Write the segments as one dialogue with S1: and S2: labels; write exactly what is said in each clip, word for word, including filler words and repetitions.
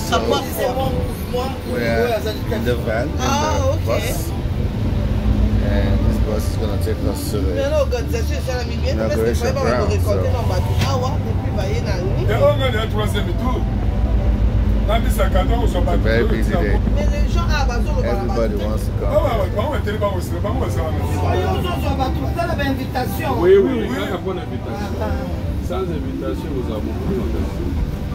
S1: So we're in the van, in the
S2: oh, okay.
S1: bus, and this bus is going to take us to the inauguration ground. So. It's a very busy day. Everybody wants to come.
S3: Oui, oui, il y a une bonne invitation. Sans invitation, vous avez beaucoup d'invitation.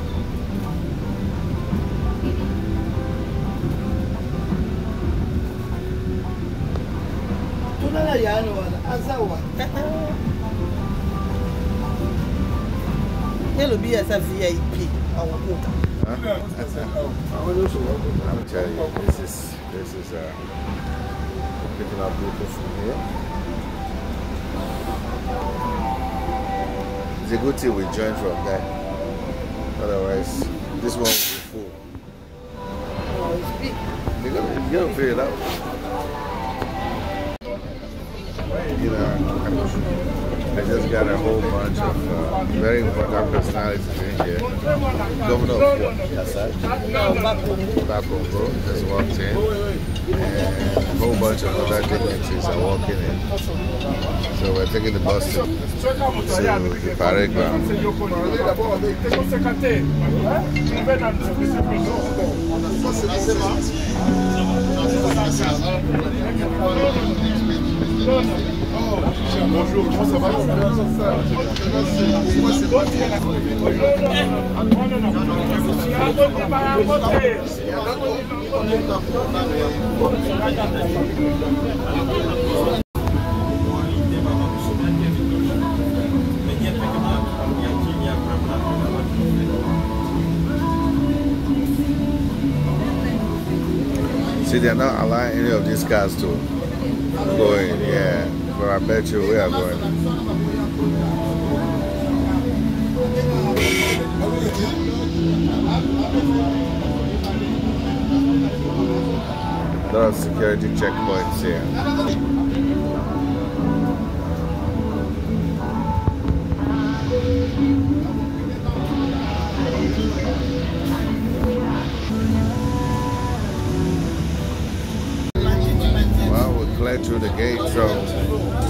S2: Il y a sa V I P.
S1: Huh? I'm telling you, this is this is uh, picking up people from here. It's a good thing we joined from there. Otherwise, this one will be full.
S2: Oh, it's big.
S1: You're gonna, you're gonna figure it out. You know, I just got a whole bunch of uh, very important personalities in here. Governor of what? Back Congo just walked in, and a whole bunch of other dignitaries are walking in. So we're taking the bus to, to the parade ground.
S3: Bonjour, comment ça va?
S1: See, they're not allowing any of these cars to go in, yeah. But I bet you we are going. A lot of security checkpoints here. Well, we cleared through the gate, so.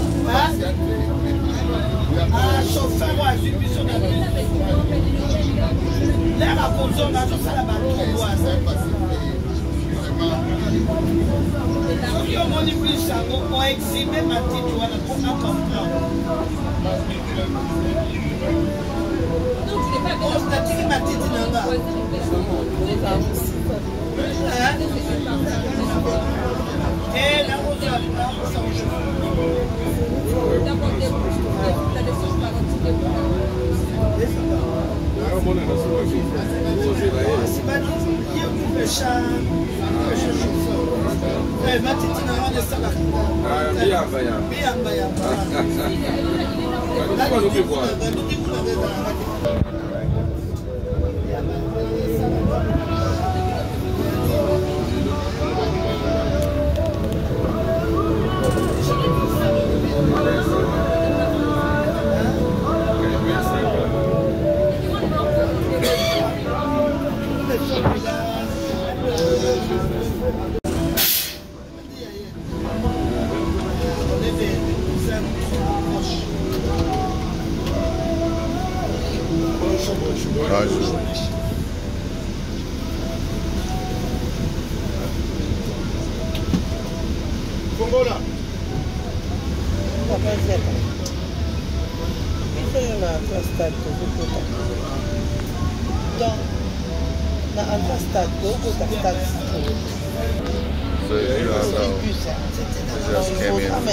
S1: So you know, so we just came in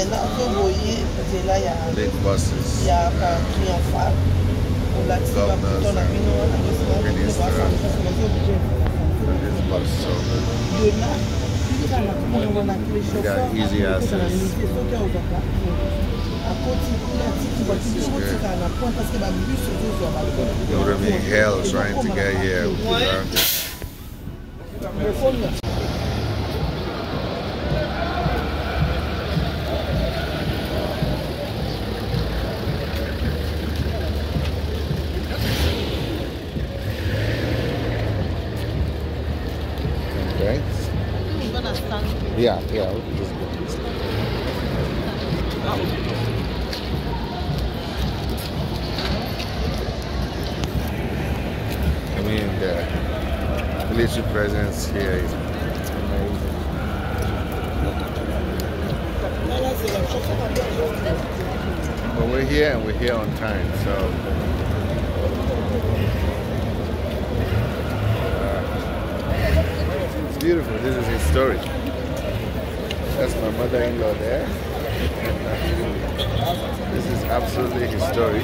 S1: big buses, uh, governors and ministers in this bus, so we got easy access. It would have been hell trying to get here without Yeah, yeah, we can just go this way. I mean, the military presence here is amazing. But we're here and we're here on time, so uh, it's beautiful. This is historic. That's my mother-in-law there. This is absolutely historic.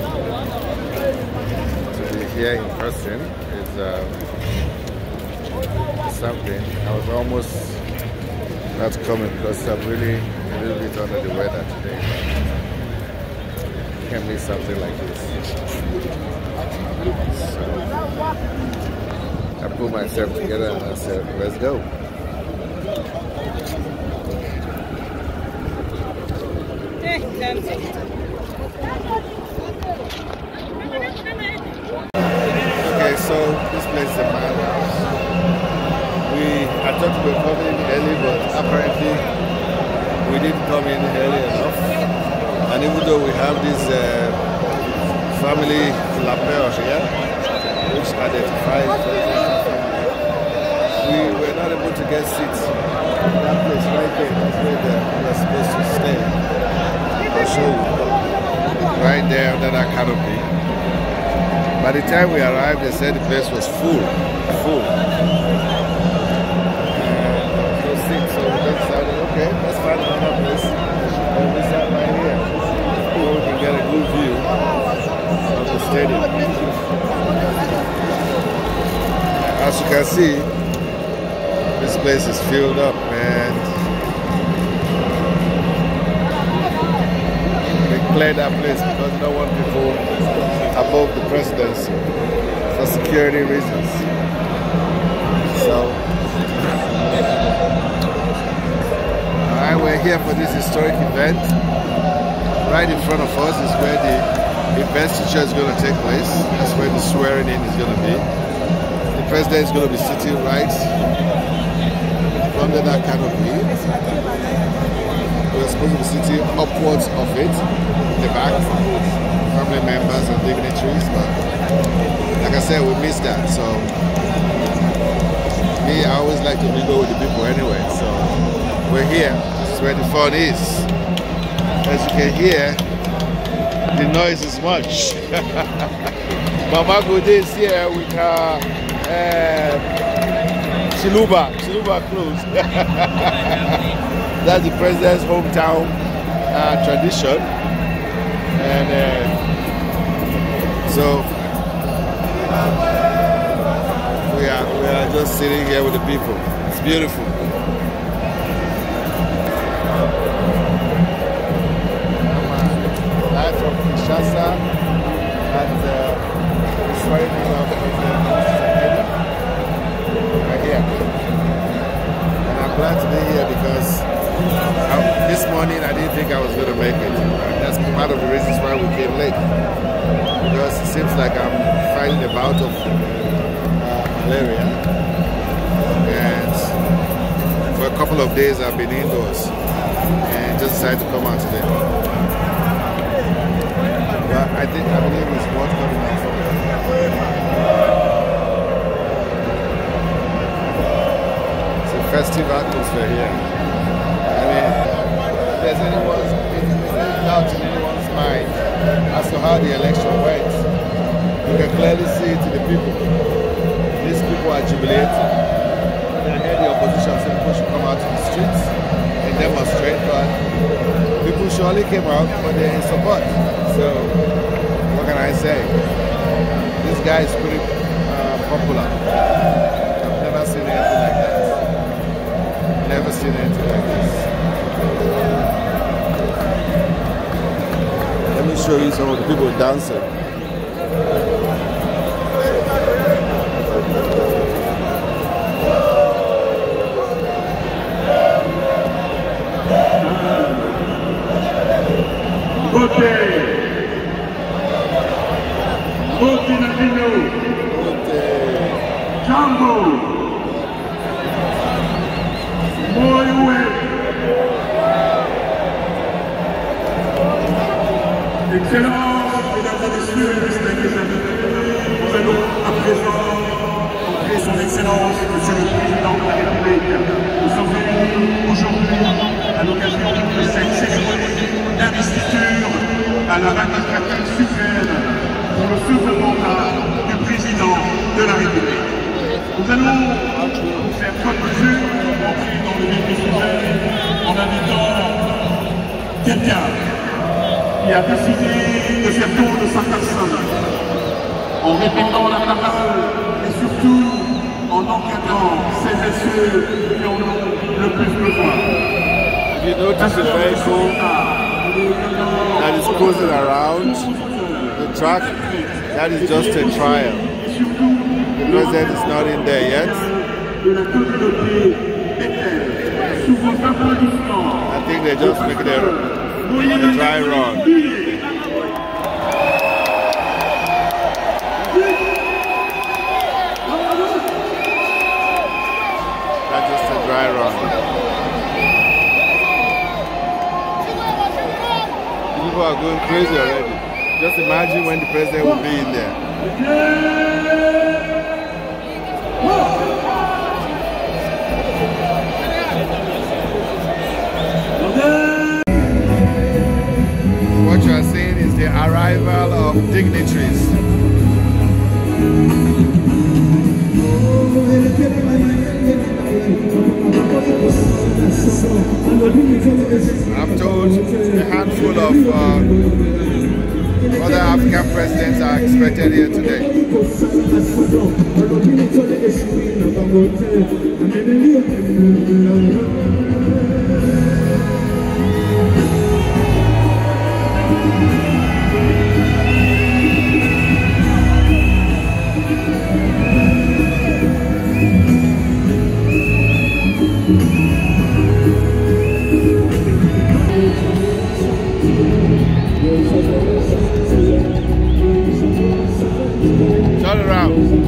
S1: To be here in person is uh, something. I was almost not coming because I'm really a little bit under the weather today. Can't miss something like this. So I put myself together and I said, let's go. Okay, so this place is a madhouse. We, I thought we were coming in early, but apparently we didn't come in early enough. And even though we have this uh, family lapel here, which identifies we were not able to get seats. That place right there, that's where we were supposed to stay. I'll show you. Right there under that canopy. By the time we arrived, they said the place was full. Full. And no seats, so we decided, okay, let's find another place. And we sat right here. So we can get a good view of the stadium. As you can see, this place is filled up, man. Clear that place because they don't want people above the presidency for security reasons. So, alright, we're here for this historic event. Right in front of us is where the investiture is going to take place. That's where the swearing in is going to be. The president is going to be sitting right under that canopy. We're supposed to be sitting upwards of it, in the back, family members and dignitaries, but like I said, we missed that. So me, I always like to mingle with the people anyway. So we're here. This is where the fun is. As you can hear, the noise is much. Mama Gode is here with her uh, Chiluba, Chiluba clothes. That's the president's hometown uh, tradition, and uh, so we are we are just sitting here with the people. It's beautiful. Live from Kinshasa, and uh, the swearing in of President Felix Tshisekedi right here. And I'm glad to be here because Um, this morning I didn't think I was going to make it. And that's part of the reasons why we came late. Because it seems like I'm fighting a bout of uh, malaria. And for a couple of days I've been indoors. And just decided to come out today. But I think, I believe it's worth coming out for. It's a festive atmosphere here. I mean, if there's anyone's doubt in anyone's mind as to how the election went, you can clearly see it to the people. These people are jubilating. I heard the opposition say people should come out to the streets and demonstrate, but people surely came out, but they're in support. So, what can I say? This guy is pretty uh, popular. I've never seen anything like that. Never seen anything like this. Let me show you some of the people dancing.
S4: Good day. Good day.
S1: Good day.
S4: Jambo. Boy, Excellences, Mesdames et Messieurs, distingués invités, nous allons à présent entrer son Excellence, Monsieur le Président de la République. Nous sommes réunis aujourd'hui à l'occasion de cette cérémonie d'investiture à la magistrature suprême pour le second mandat du Président de la République. Nous allons faire comme mesure, entrer dans le vif du sujet en invitant quelqu'un qui a décidé de faire tour de sa personne, en répétant la parole et surtout en encadrant ces messieurs qui en ont le plus besoin.
S1: You notice the vehicle that is cruising around the track. That is just a trial. The president is not in there yet. I think they just make their a dry run. That's just a dry run. People are going crazy already. Just imagine when the president will be in there. What you are seeing is the arrival of dignitaries. I'm told a handful of uh, other African presidents are expected here today. Turn around.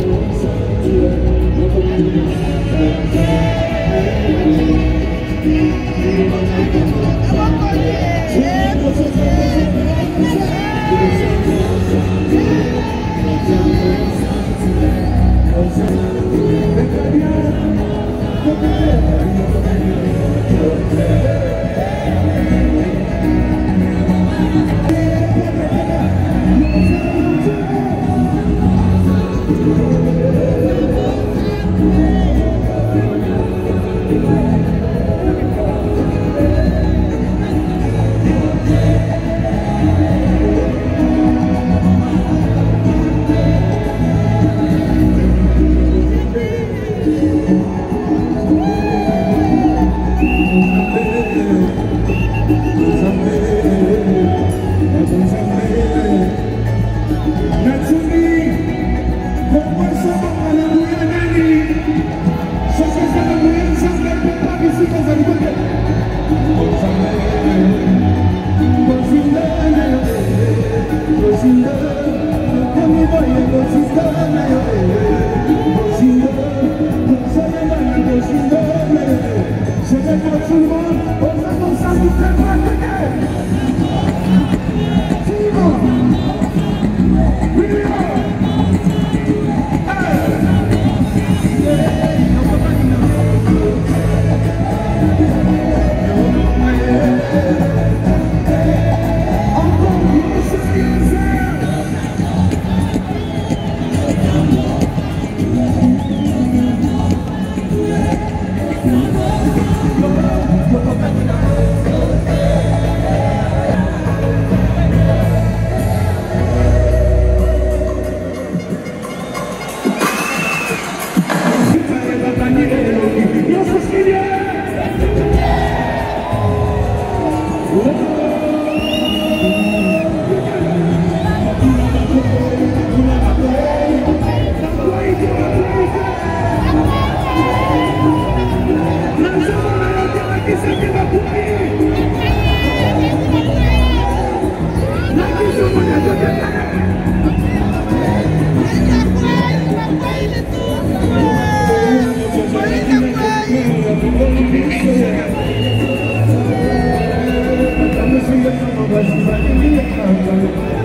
S5: Thank you.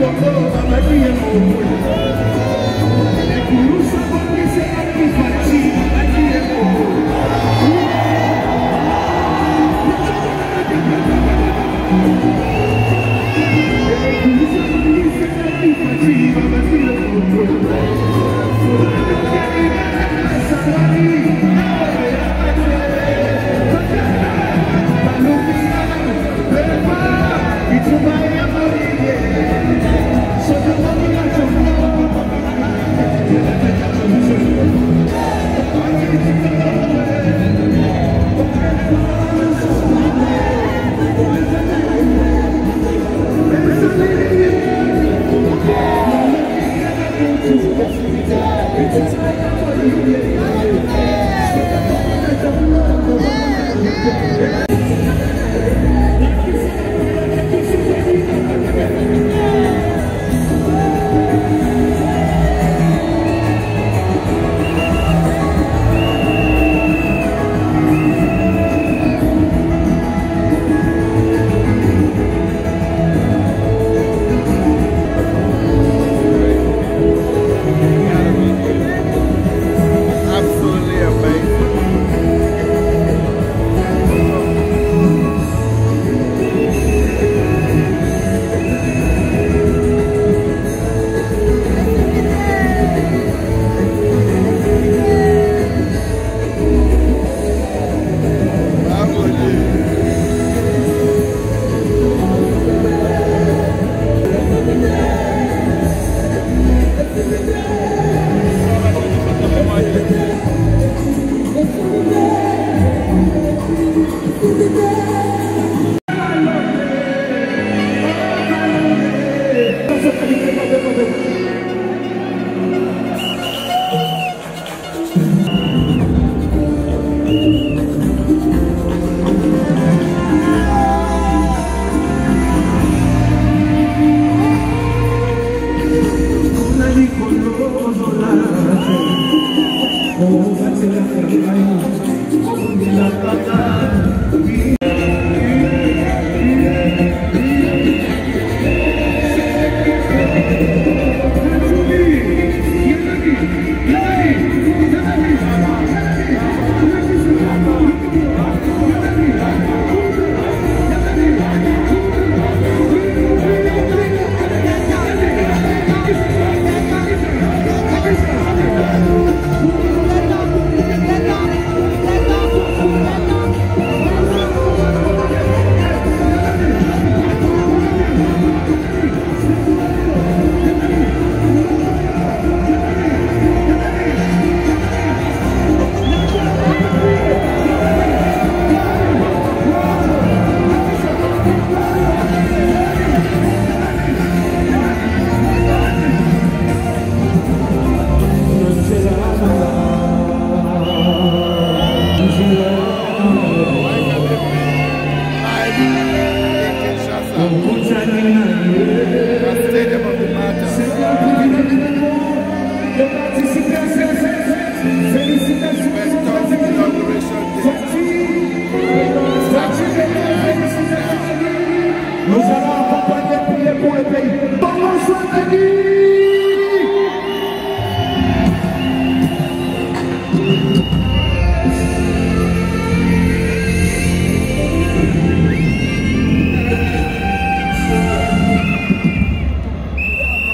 S4: Nous allons accompagner prier pour le pays. Comment soit-il?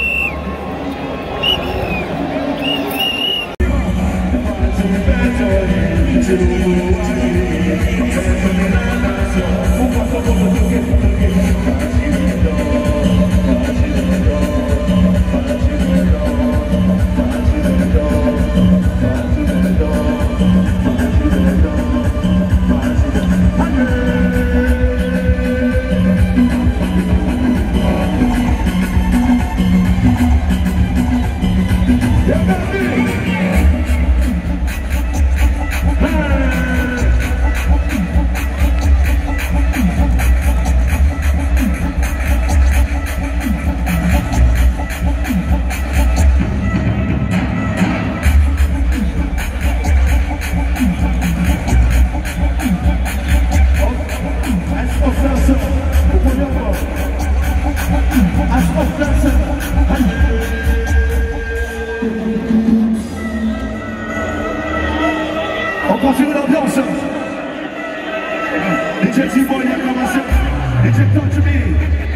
S4: Fatshi Beton.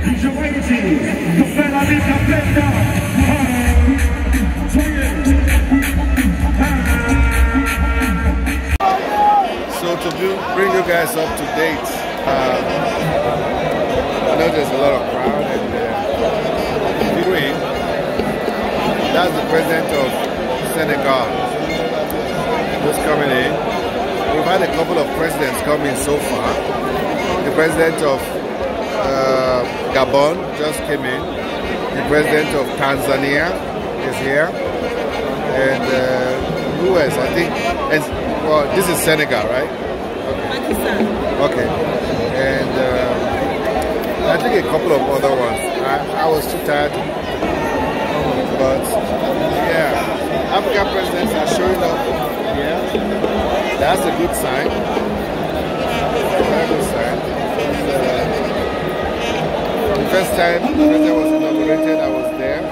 S4: Je vois ici, pour faire la vie complète.
S1: So to do, bring you guys up to date, um, I know there's a lot of crowd and uh, that's the president of Senegal who's coming in. We've had a couple of presidents come in so far. The president of uh, Gabon just came in. The president of Tanzania is here. And uh, who else? I think, and, well, this is Senegal, right? Okay. Okay. And uh, I think a couple of other ones. I, I was too tired. But yeah, African presidents are showing up here. That's a good sign. Very good sign. And, uh, the first time the president was inaugurated, I was there.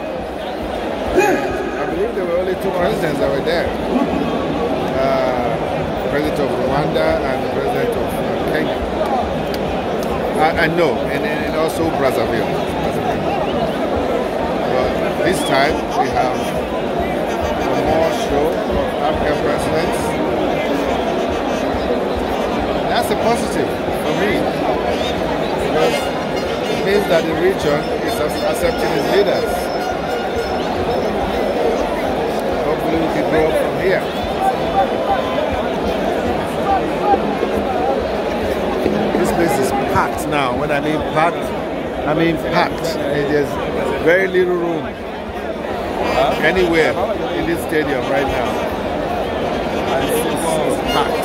S1: I believe there were only two presidents that were there. Uh, the president of Rwanda and the president of uh, Kenya. I, I know, and, and also Brazzaville. Brazzaville. But this time we have a more show of African presidents. That's a positive for me, because it means that the region is accepting its leaders. Hopefully we can grow up from here. This place is packed now. When I mean packed, I mean packed. There's very little room anywhere in this stadium right now. And it's, it's packed.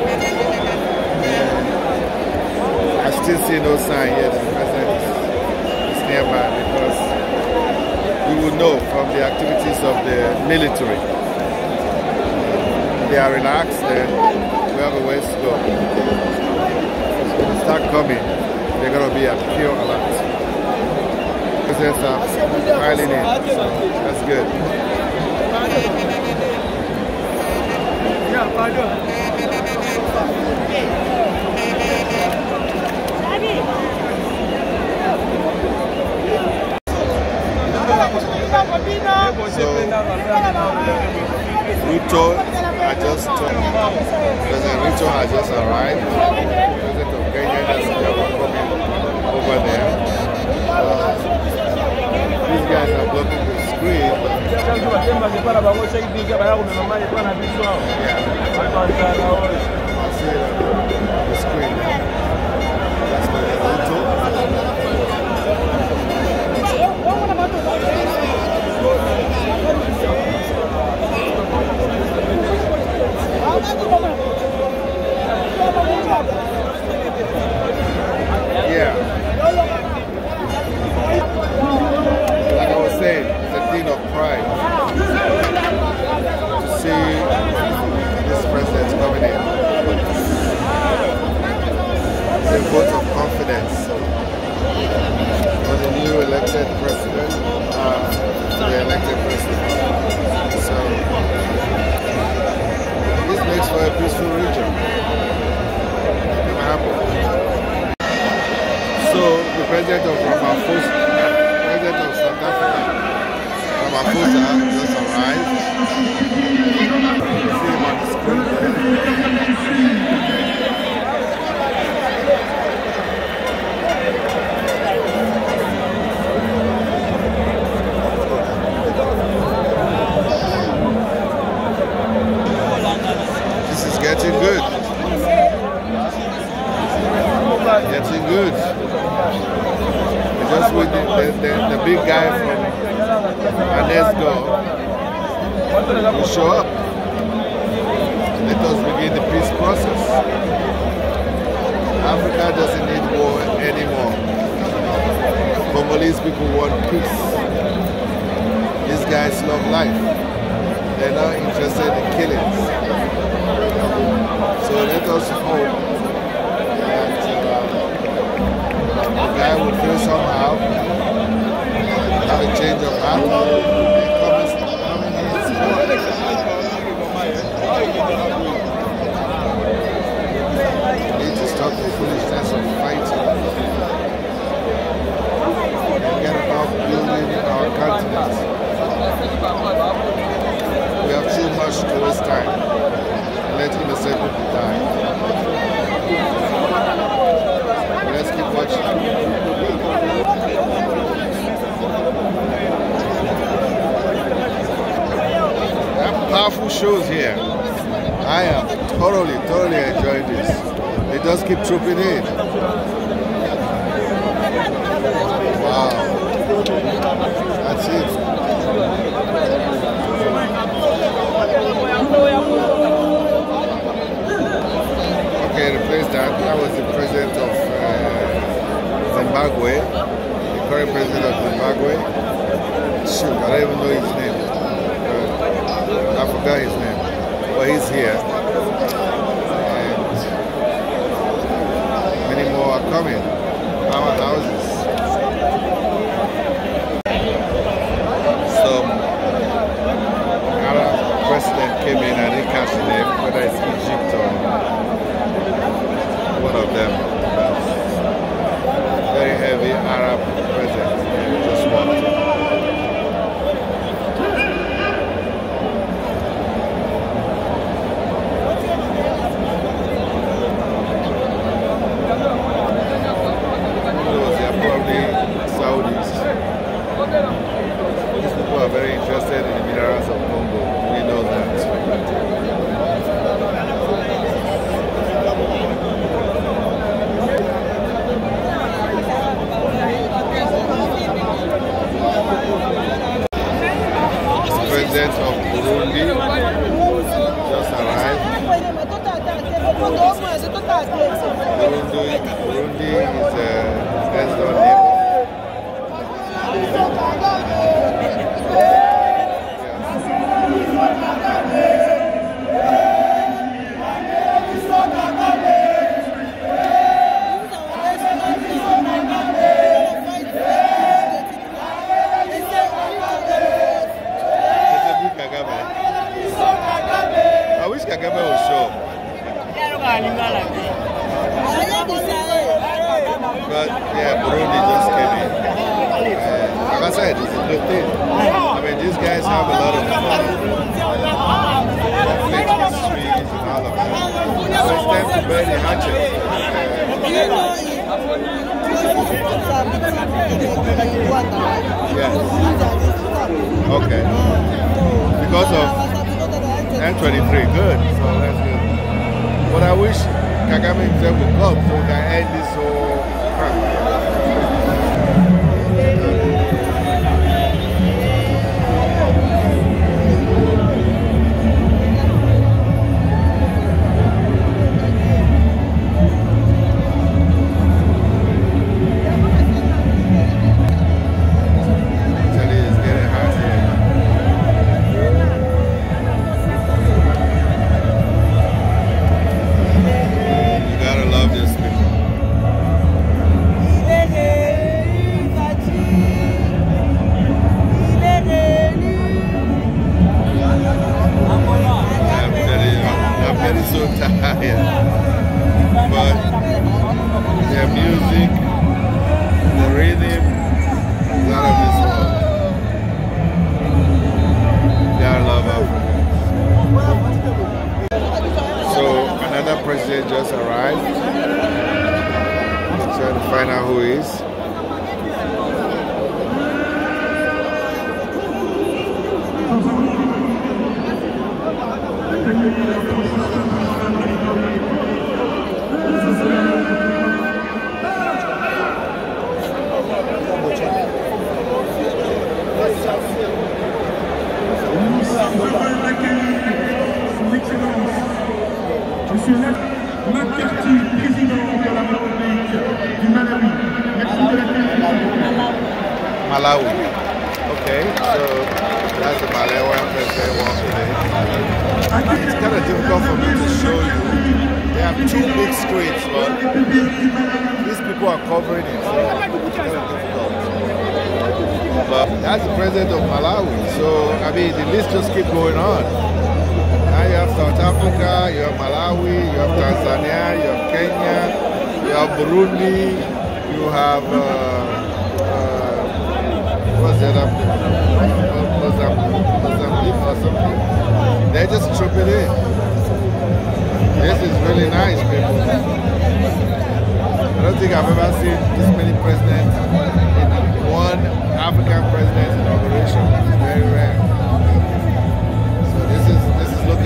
S1: I still see no sign yet that the president is nearby, because we will know from the activities of the military. If they are relaxed, then we have a ways to go. When they start coming, they're going to be at pure alert. Presidents are piling in, so that's good. So, Ruto had just President Ruto had just arrived. President of Kenya just coming over there. Uh, these guys are blocking the screen. Yeah. I see it on the screen. That's President Ruto. Yeah. Like I was saying, it's a thing of pride to see this president coming in. It's a vote of confidence for the new elected president, uh, the elected president. So this makes for a peaceful region. So the president of Ramaphosa, president of South Africa, Ramaphosa, just arrived. You see him on the screen there. This is getting good. Getting good. Just with the, the, the, the big guy from Anesco will show up. Let us begin the peace process. Africa doesn't need war anymore. Congolese people want peace. These guys love life. They're not interested in killings. So let us hope that uh, the guy will feel somehow, have a change of heart, and come and we need to stop the foolishness of fighting. shows here. I am totally, totally enjoying this. They just keep trooping in. Wow. That's it. Okay, replace that. That was the president of uh, Zimbabwe. The current president of Zimbabwe. Shoot, I don't even know his name. Uh, I forgot his name. But he's here. And many more are coming. Our houses. Some Arab president came in and didn't catch the name, whether it's Egypt or one of them. Very heavy Arab president. Just walked in. These people are very interested in the minerals of Congo. We know that. The president of Burundi just arrived. Burundi, Burundi is a next door neighbor. I wish Kagame would show up. But yeah, Burundi just came in. Uh, like I said, it's a good thing. I mean, these guys have a lot of fun. Big trees and all of that. So it's time to bury the hatchet. Yes. Okay. Because of M twenty-three, good. So that's good. But I wish Kagame himself would come so we can end this whole crap. President just arrived. Trying to find out who he is.
S4: Monsieur McCarthy, président de la République du Malawi. Merci de l'accueil.
S1: Malawi. Okay, so that's the Malawian president walking in. It's kind of difficult for me to show you. They have two big screens, but these people are covering it, so it's kind of difficult. But that's the president of Malawi, so I mean the list just keeps going on. Now you have South Africa, you have Malawi, you have Tanzania, you have Kenya, you have Burundi, you have uh, uh, what's the other Mozambique or something. They just trip it in. This is really nice, people. I don't think I've ever seen this many presidents in one African president's inauguration. It's very rare. So this is this is looking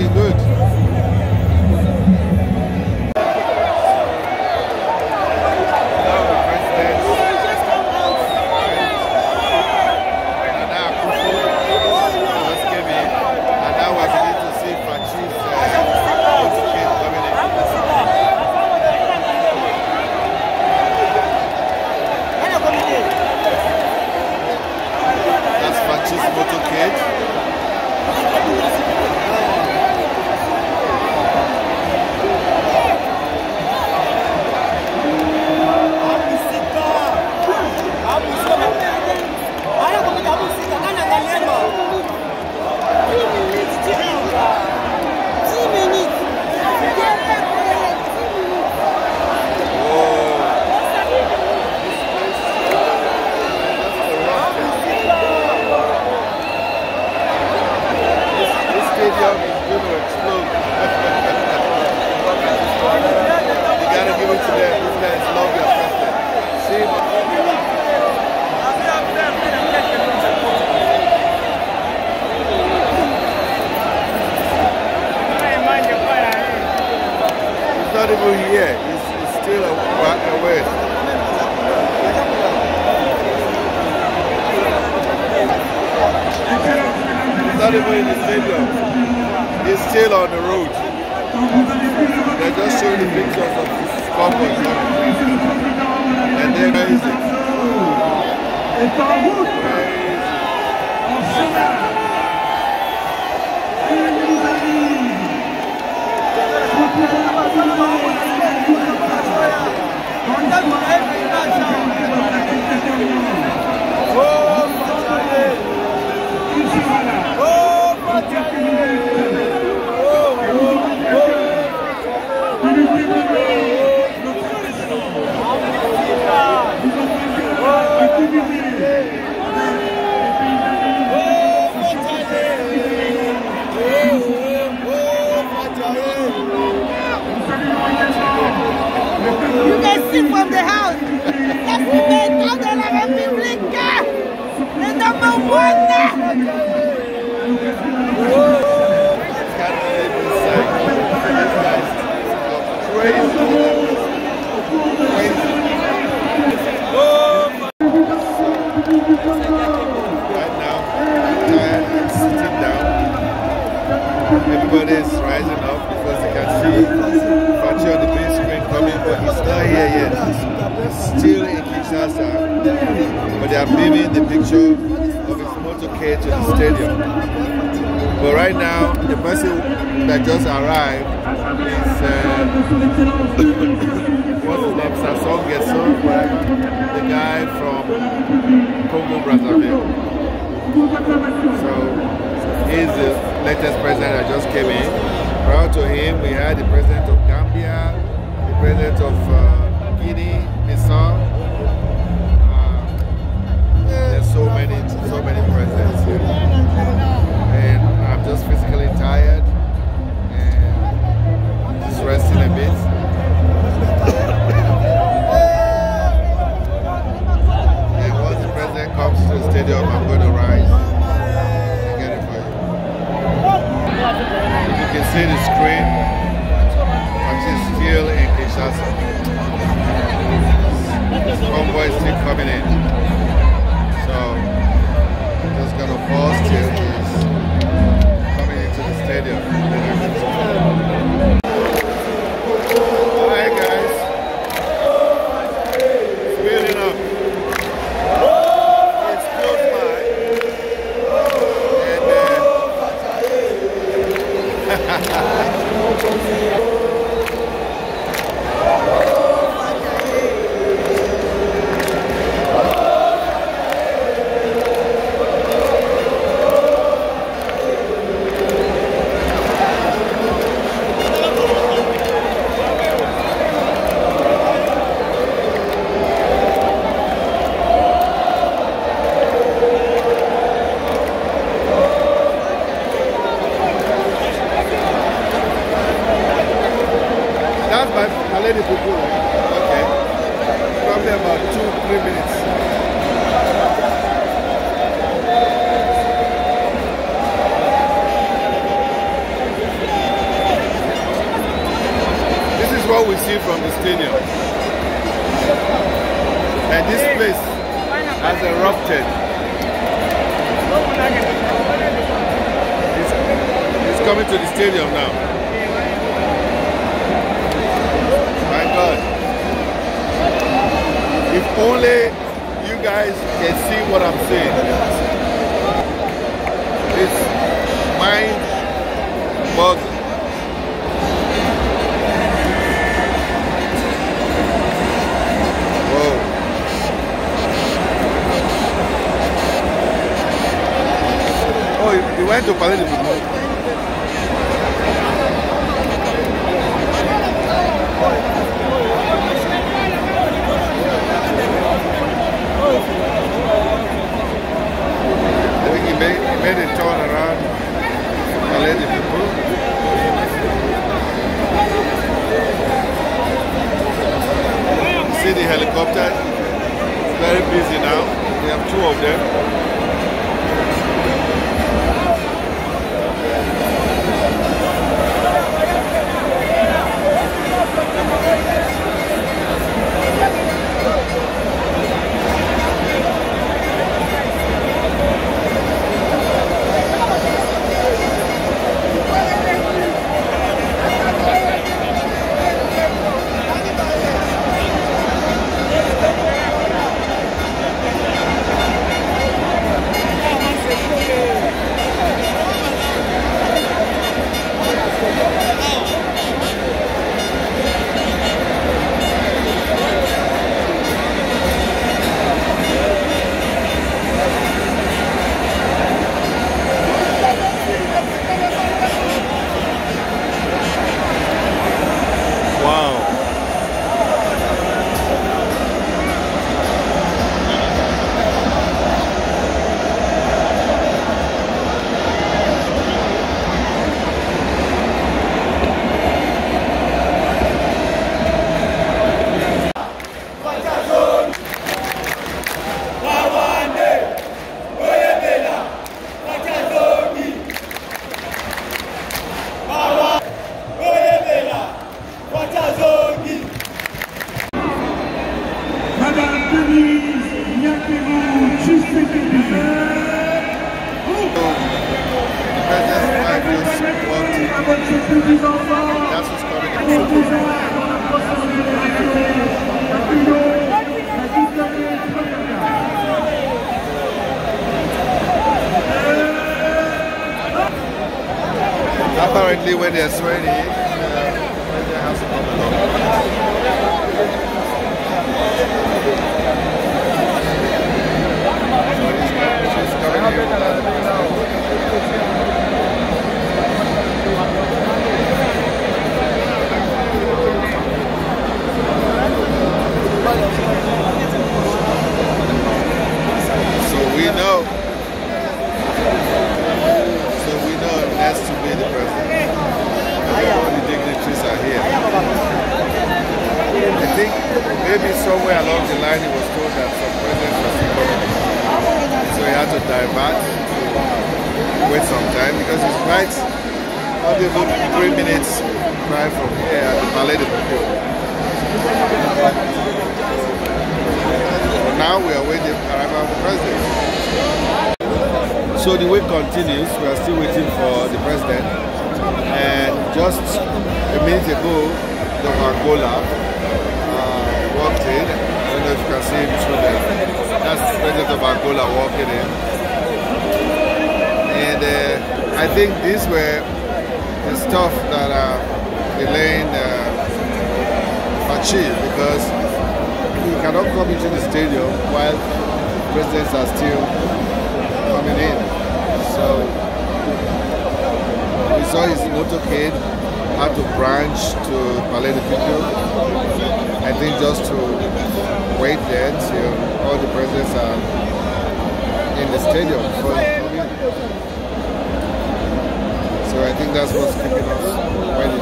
S1: here. It's, it's still a, a way. It's not even in the stadium. It's still on the road. They're just showing the pictures of this couple. And they're crazy.
S2: You can see from the house. That's the Beton de la République. Le number one.
S1: Right now, I'm tired and sitting down. Everybody is rising up because they can see Fatshi on the big screen coming, but he's not here yet. He's still in Kinshasa, but they are beaming the picture of his motorcade to the stadium. But right now, the person that just arrived is uh, what's his name? Sasson Gesson, the guy from Congo, Brazzaville. So he's the latest president that just came in. Prior to him, we had the president of Gambia, the president of uh, Guinea, Bissau. Uh, there's so many, so many presidents here. And I'm just physically tired and just resting a bit. And once the president comes to the stadium, I'm going to rise and get it for you. You can see the screen, but it's still in Kinshasa. This convoy is still coming in. So I'm just going to pause till he's coming into the stadium. Alright guys, it's building up. It's close by. And uh, that's my, my lady people, right? Okay. Probably about two, three minutes. This is what we see from the stadium. And this place has erupted. It's, it's coming to the stadium now. My God. If only you guys can see what I'm saying. It's mind-boggling. Whoa. Oh, you went to Palais de Football. I think he made, he made a turn around Palais de Football. See the helicopter? It's very busy now. We have two of them. That's what's Apparently, when they're swearing in, uh, they have to come along. She's coming here with that. So we know. So we know it has to be the president. All the dignitaries are here. I think maybe somewhere along the line he was told that some presidents were still coming. So he had to divert to wait some time because it's right not even three minutes drive from here at the Palais de Picot. So now we are waiting for the arrival of the president. So the wait continues. We are still waiting for the president. And just a minute ago, the Angola uh, walked in. I don't know if you can see him through there. That's the president of Angola walking in. And uh, I think these were the stuff that are delaying uh, Fatshi, because you cannot come into the stadium while presidents are still coming in. So we saw his motorcade had to branch to Palais de Picot. I think just to wait there till all the presidents are in the stadium before they come in. So I think that's what's keeping us waiting.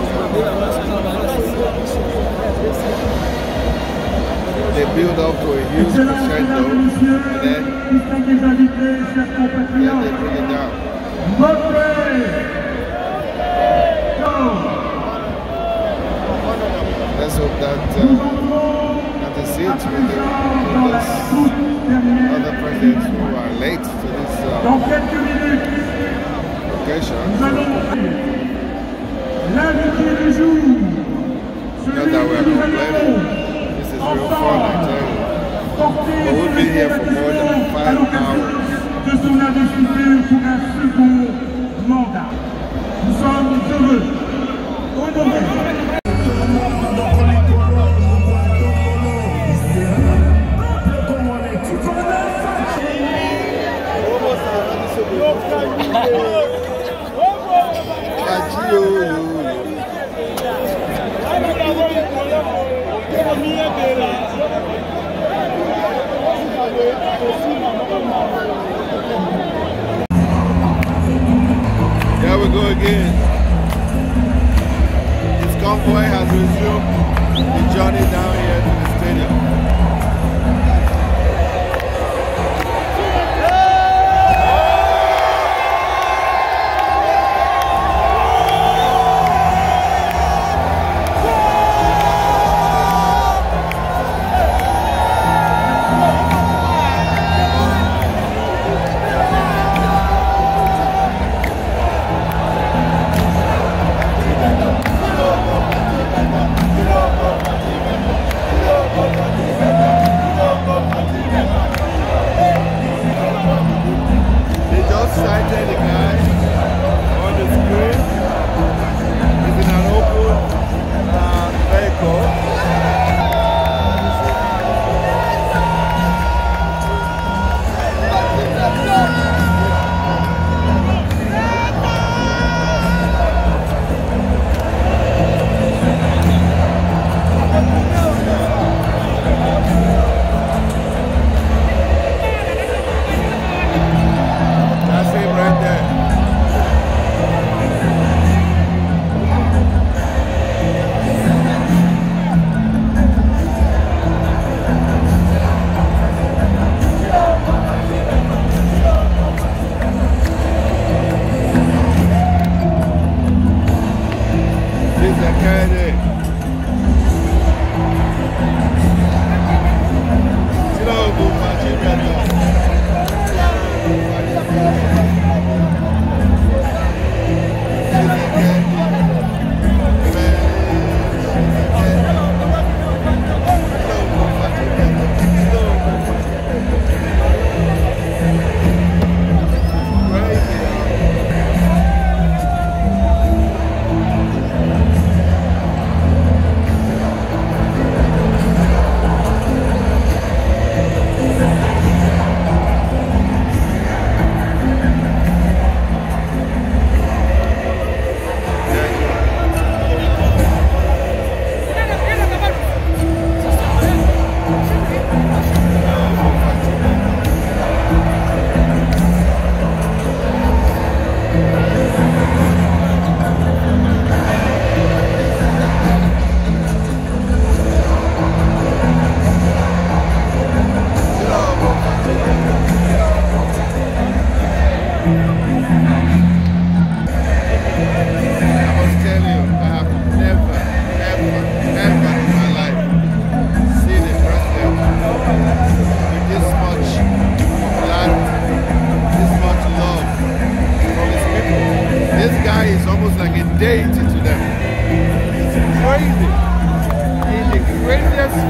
S1: They build up to a huge crescendo and then, then they bring it down. Let's hope that uh, that they see it with the with other presidents who are late to this uh, occasion. Not that we are complaining. This is real fun, I tell you. But we've been here for more than five hours.
S4: De son investiture pour un second mandat. Nous sommes heureux, honorés.
S1: There we go again. This convoy has resumed the journey down here to the stadium.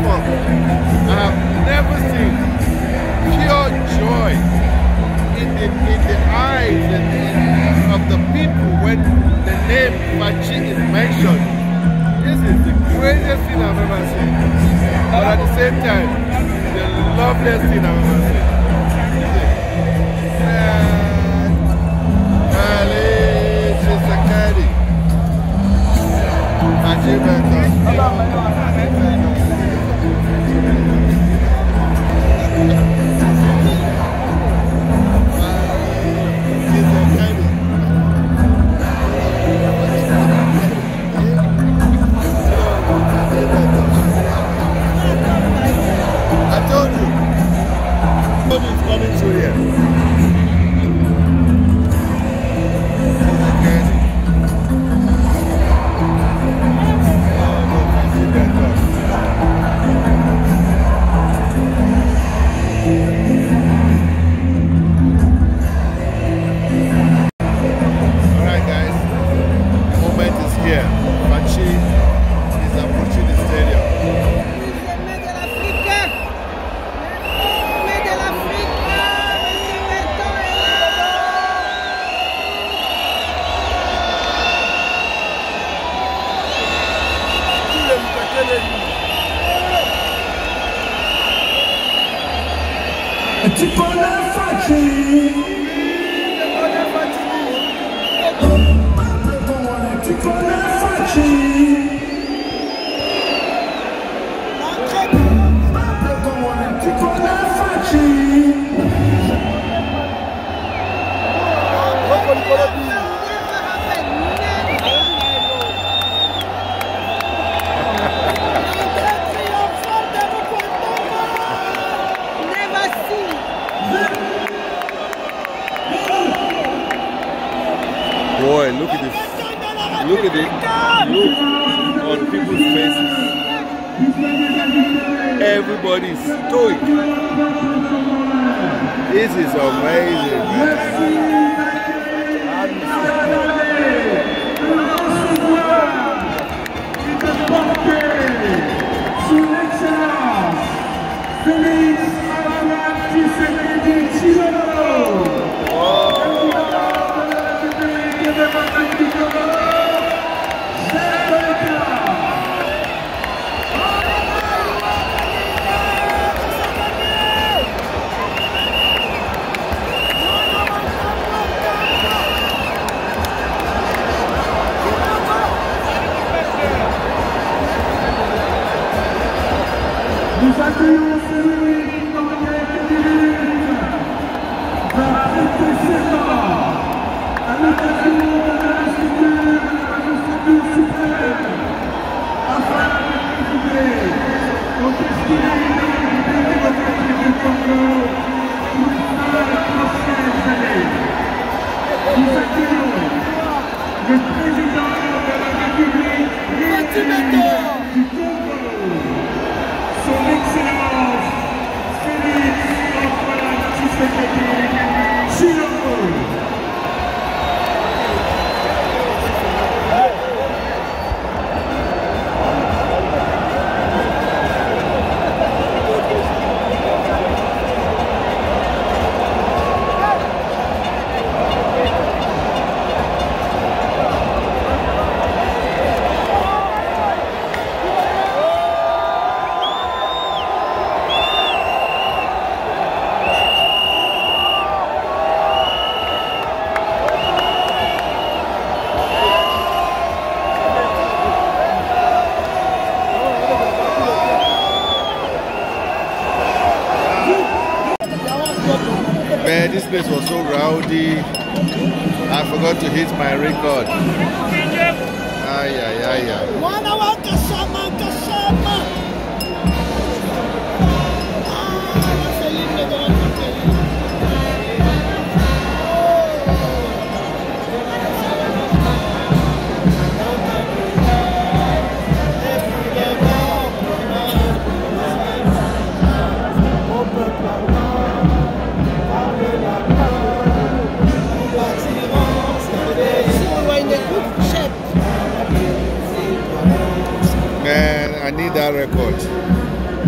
S1: on. I have never seen pure joy in the, in the eyes and in, of the people when the name Fatshi is mentioned. This is the craziest thing I've ever seen. But at the same time, the loveliest thing I've ever seen. Felix Tshisekedi. Fatshi Beton.
S4: Tu connais Fatshi? Tu connais Fatshi? Tu connais Fatshi?
S1: Boy, look at this. Look at it. Look on people's faces. Everybody's stoic. This is amazing, man.
S4: Felix Tshisekedi. Nous accueillons celui dans quelques minutes va prêter serment à l'occasion de l'institut de la magistrature suprême afin de contribuer au destin du pays démocratique du Congo pour les prochaines années. Nous accueillons le président de la République
S2: Fatshi Beton.
S4: du Congo. Son Excellence Felix Tshisekedi.
S1: Man, this place was so rowdy. I forgot to hit my record. Ay, ay, ay, ay. Man, I need that record.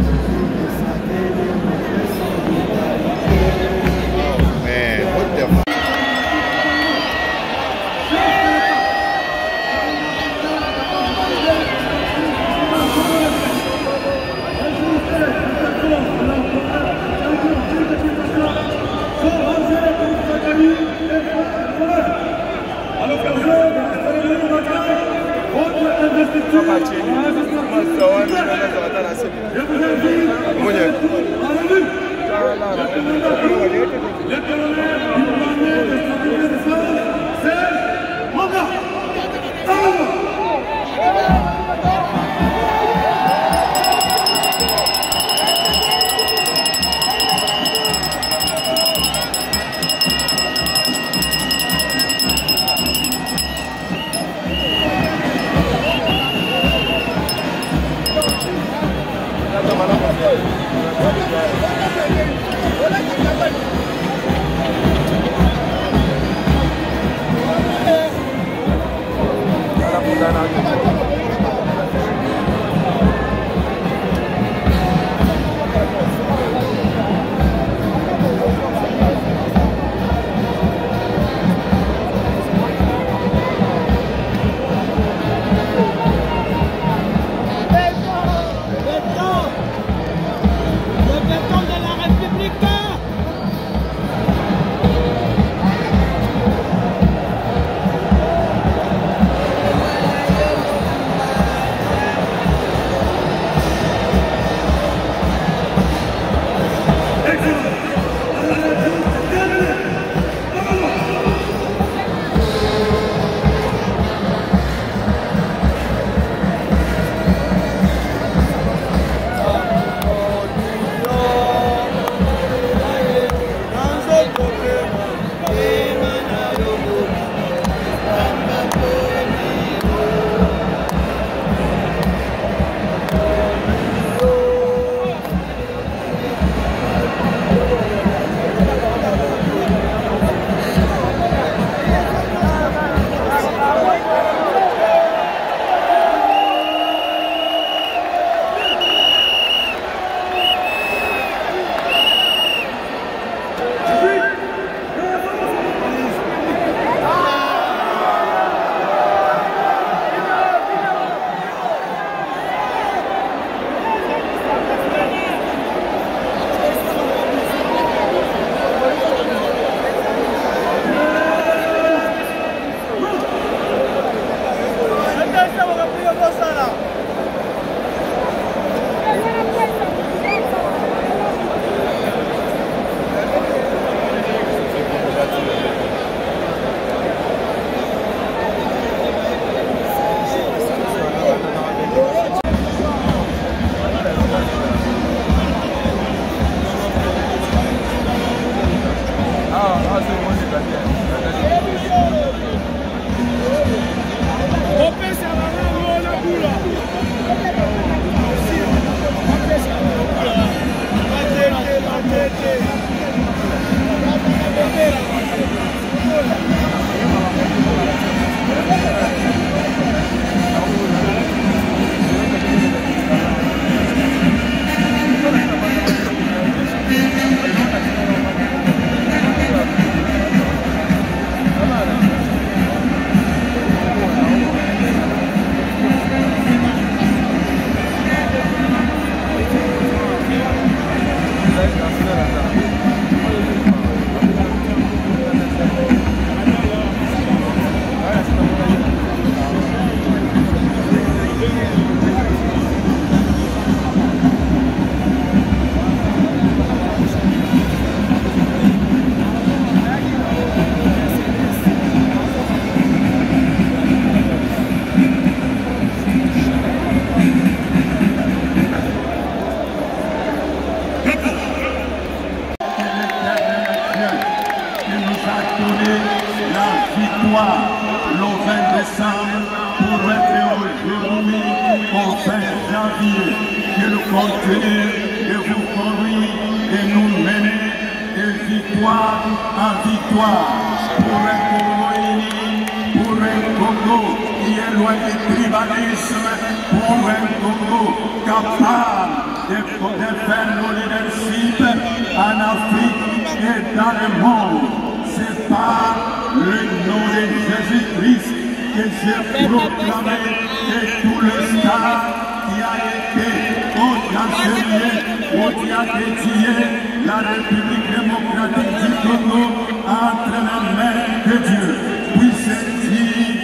S4: La République démocratique du Congo entre les mains de Dieu. Puisse-t-il.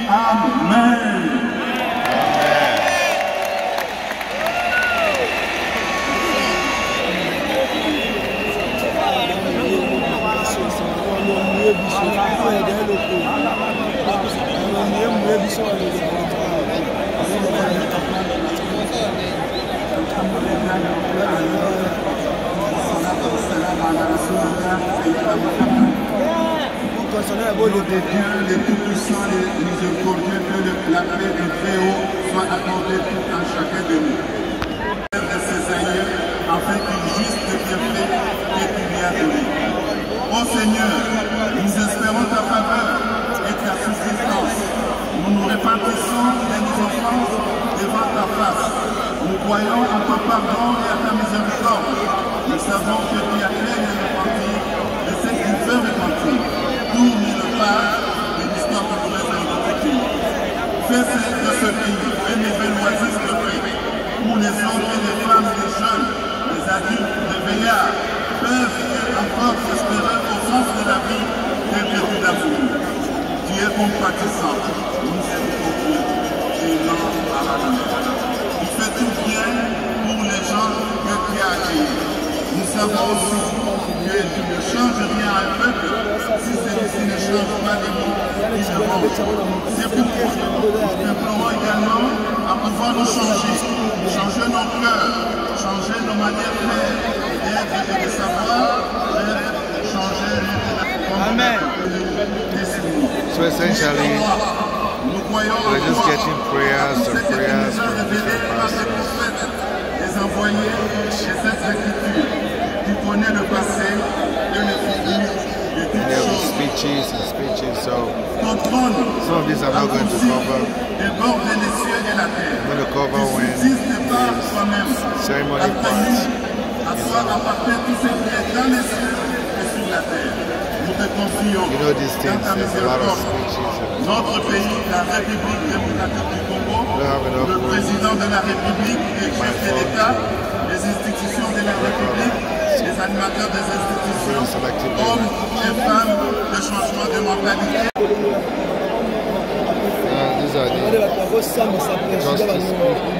S4: Amen. Le de Dieu, le Tout-Puissant, le Miséricordieux, que la paix de Très haut soit accordée tout à chacun de nous. De ces aïeux, pardon et à ta miséricorde. Nous savons que tu appelles le repentir et ceux qui veulent repentir. Tourne le pas de l'histoire de notre pays. Fais de ce pays une nouvelle oasis de paix, où les hommes et les femmes, les jeunes, les adultes, les veillards peuvent encore espérer au sens de la vie tel que tu l'as voulu. Tu es compatissant, miséricordieux, gênant à la vie. Tu fais tout bien pour les gens que tu as accueillis. Nous savons aussi que tu ne changes rien à un peuple si celui-ci ne change pas les mots qui le rendent. C'est pourquoi nous implorons également à pouvoir nous changer, changer nos cœurs, changer nos manières de faire, d'être et de savoir, changer
S1: Amen. So essentially, we're just getting prayers and prayers from different pastors.
S4: Les envoyés chez cette écriture, tu connais le passé et le futur de toutes
S1: There were
S4: choses.
S1: speeches and speeches, so
S4: Ton trône,
S1: some of these I'm not going to cover.
S4: déborde les cieux et la terre.
S1: I'm going to cover
S4: Tu
S1: when
S4: subsistes par toi-même.
S1: ceremony
S4: Après
S1: parts.
S4: nous, à toi appartient tout ce qui est dans les cieux et sur la terre. Nous te confions
S1: You know these things,
S4: dans ta
S1: there's a lot of
S4: miséricorde.
S1: speeches. And
S4: Notre pays, la République démocratique du Congo, le président de la République et chef de l'État, les institutions de la République, les animateurs des institutions, hommes et femmes de changement de mentalité.
S1: uh, these are the justice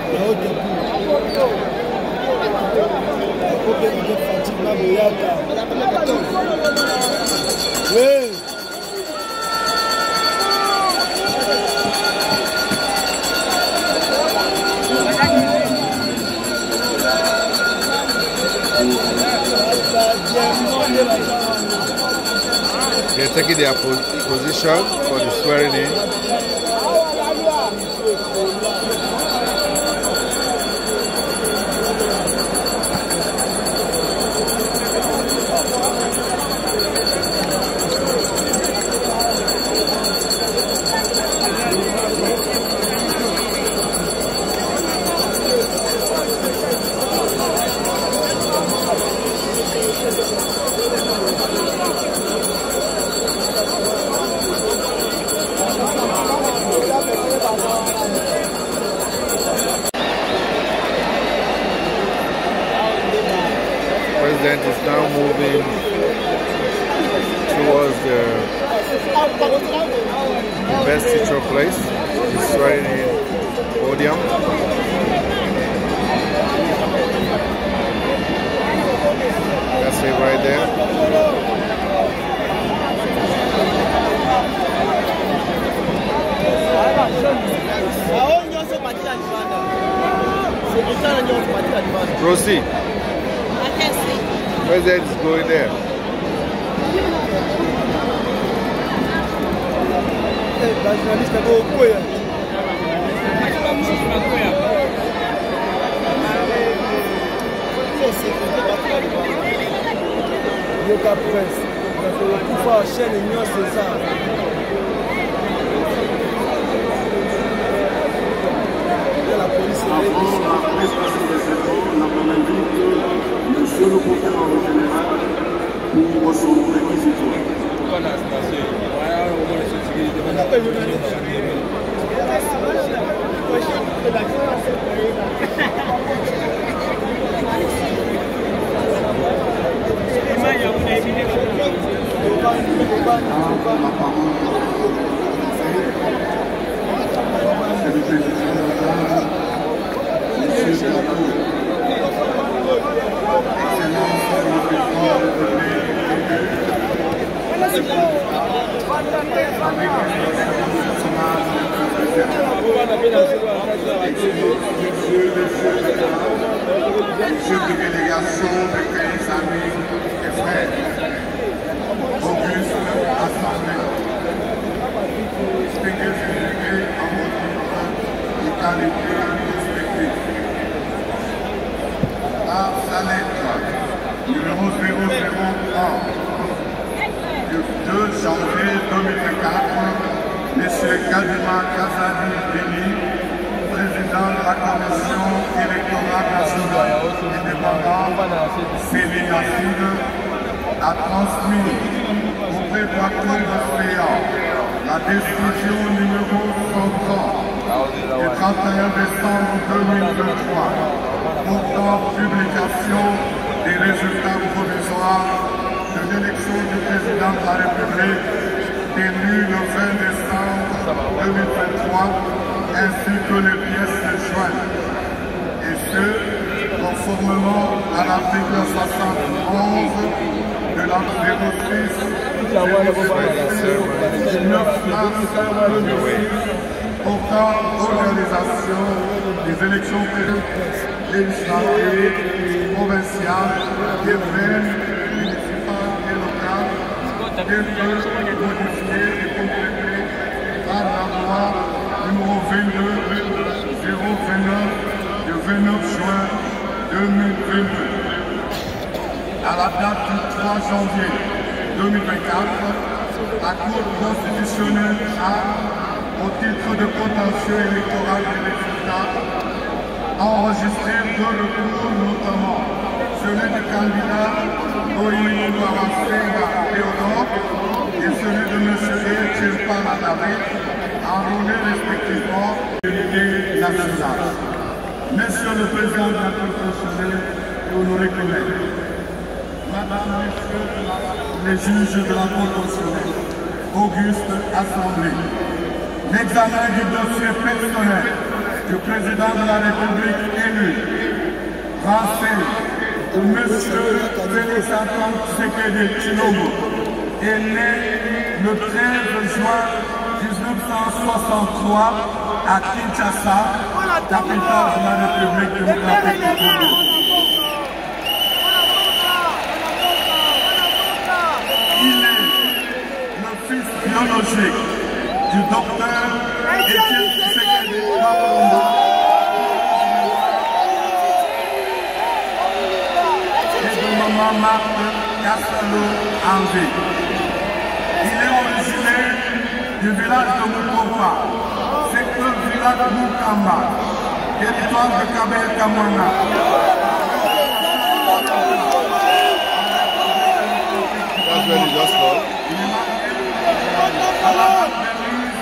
S2: Oui.
S1: They're taking their po position for the swearing in. President is now moving towards the investiture place, the swearing in podium. That's it right there. Proceed.
S2: I can see.
S1: President is going there.
S5: Yoka Press, le pouvoir chaîne Union César. La police est
S4: Monsieur le procureur général pour son réquisitoire. Chef de délégation de quinze amis et frères, Auguste, Assemblée, speakers délégués à votre niveau, état les plus respectés. Par sa lettre, numéro zéro zéro un, du deux janvier deux mille vingt-quatre, M. Kadima Kazadi Deni, président président de la Commission électorale nationale indépendante, Felix Tshisekedi, a transmis au prétoire de Féa la décision numéro cent trente du trente et un décembre deux mille vingt-trois portant publication des résultats provisoires de l'élection du président de la République élu le vingt décembre deux mille vingt-trois ainsi que les pièces jointes. Et ce, conformément à l'article soixante et onze de la zéro six du neuf mars deux mille six portant organisation des élections législatives, provinciales, urbaines, municipales et locales, telles que modifiées et complétées par la loi numéro vingt-deux zéro vingt-neuf du vingt-neuf juin deux mille vingt-deux. À la date du trois janvier deux mille vingt-quatre, la Cour constitutionnelle a, au titre de contentieux électoral des résultats, enregistré deux recours, notamment celui du candidat Oyi Théodore et celui de M. Echilpana David, enrôlés respectivement de l'unité nationale. Monsieur le Président de la Cour constitutionnelle et honorés collègues, Madame, Messieurs les juges de la Cour constitutionnelle, auguste Assemblée, l'examen du dossier personnel du président de la République élu renseigne que M. Felix Tshisekedi est né le treize juin mille neuf cent soixante-trois à Kinshasa, capitale de la République démocratique du Congo. Il est le fils biologique du docteur Etienne Tshisekedi et de maman Marthe Cassalo Angé. Il est originaire du village de Mukopa, secteur village de Mukamba, territoire de Kabel Kamwana.
S1: That's where he just called.
S4: À la date de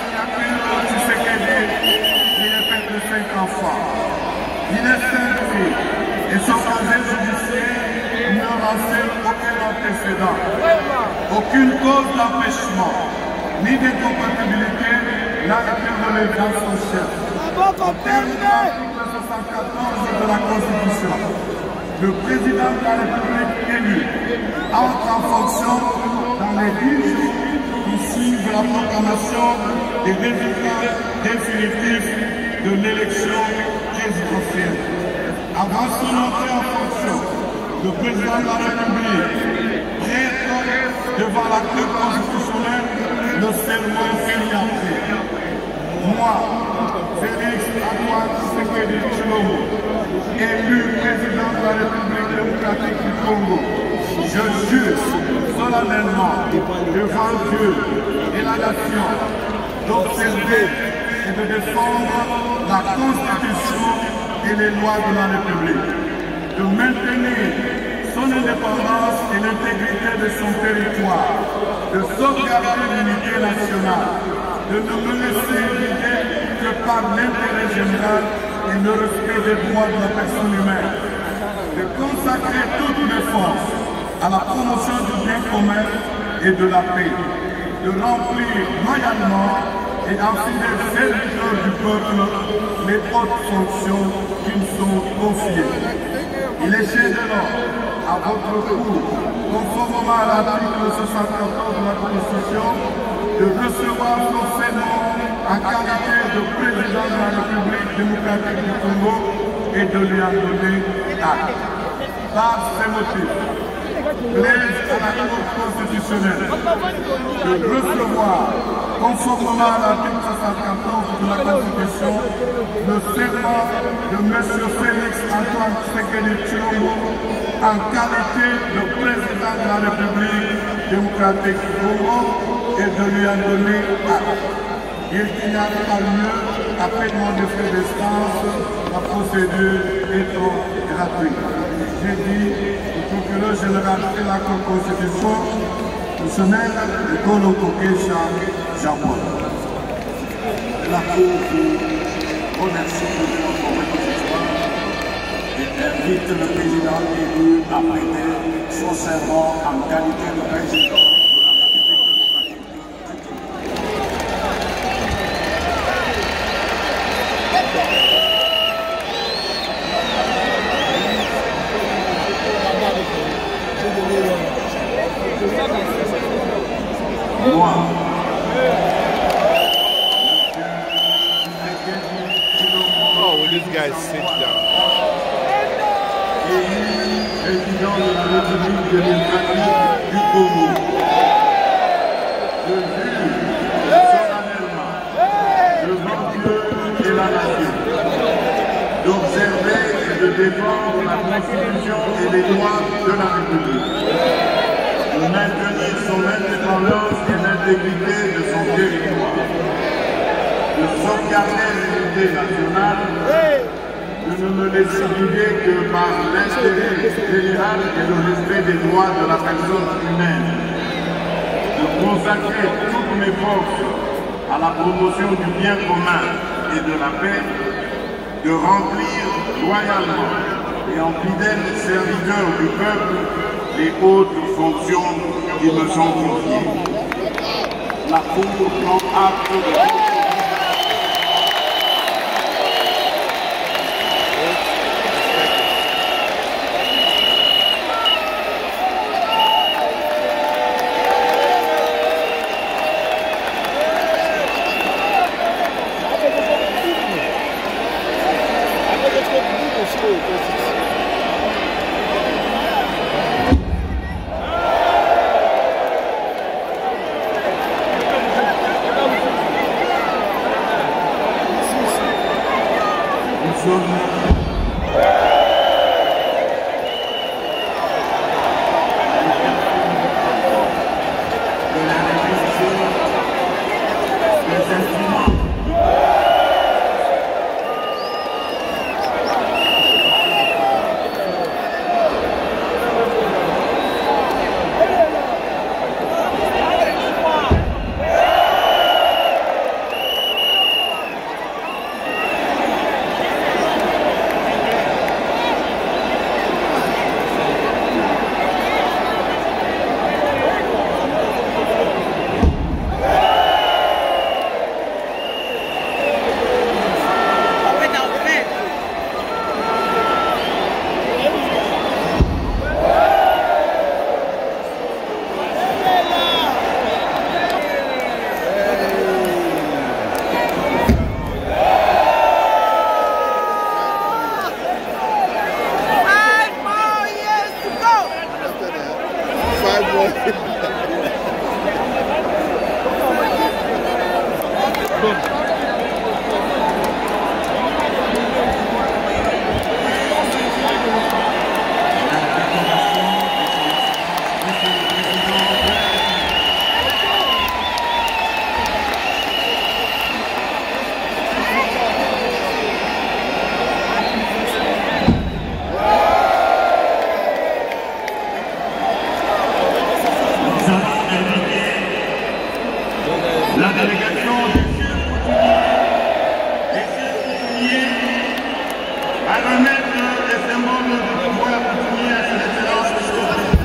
S4: Tshisekedi, il est père de cinq enfants. Il est saint-fils et son casier judiciaire ne renseigne aucun antécédent, aucune cause d'empêchement, ni d'incompatibilité n'a été relevée dans son chef. En termes de l'article soixante-quatorze de la Constitution, le président de la République élu entre en fonction dans les dix jours qui suivent la proclamation des résultats définitifs de l'élection présidentielle. Avant son entrée en fonction, le président de la République prête devant la Cour constitutionnelle le serment signaté. Moi, Félix Tshisekedi, élu président de la République démocratique du Congo, je jure solennellement devant Dieu et la nation d'observer et de défendre la Constitution et les lois de la République, de maintenir son indépendance et l'intégrité de son territoire, de sauvegarder l'unité nationale, de ne me laisser guider que par l'intérêt général et le respect des droits de la personne humaine, de consacrer toutes mes forces à la promotion du bien commun et de la paix, de remplir loyalement et en fidèle serviteur du peuple les hautes fonctions qui me sont confiées. Il est chez l'homme, à votre cour, conformément à l'article soixante-quatorze de la Constitution, de recevoir forcément en qualité de président de la République démocratique du Congo et de lui en donner acte. Par ces motifs, plaise à la Cour constitutionnelle de recevoir, conformément à l'article soixante-quatorze de la Constitution, le serment de M. Félix Tshisekedi en qualité de président de la République démocratique du Congo et de lui en donner acte. et qu'il n'y a pas lieu à paiement de frais d'essence, la procédure étant gratuite. J'ai dit au procureur général de la Constitution, le semaine de Kolo Kokesha, Japon. La Cour vous remercie de votre reconnaissance et invite le président élu à prêter son serment en qualité de président. Moi,
S1: Oh, will this guy sit down?
S4: président de la République démocratique du Congo, je jure solennellement devant Dieu et la nation d'observer et de défendre la Constitution et les lois de la République, de maintenir son indépendance et l'intégrité de son territoire, de sauvegarder l'unité nationale, de ne me laisser guider que par l'intérêt général et le respect des droits de la personne humaine, de consacrer toutes mes forces à la promotion du bien commun et de la paix, de remplir loyalement et en fidèle serviteur du peuple les hautes fonctions qui me sont confiées. La Cour prend acte de la délégation des chefs coutumiers, des chefs coutumiers, à remettre les symboles de pouvoir coutumier à son excellence monsieur le président.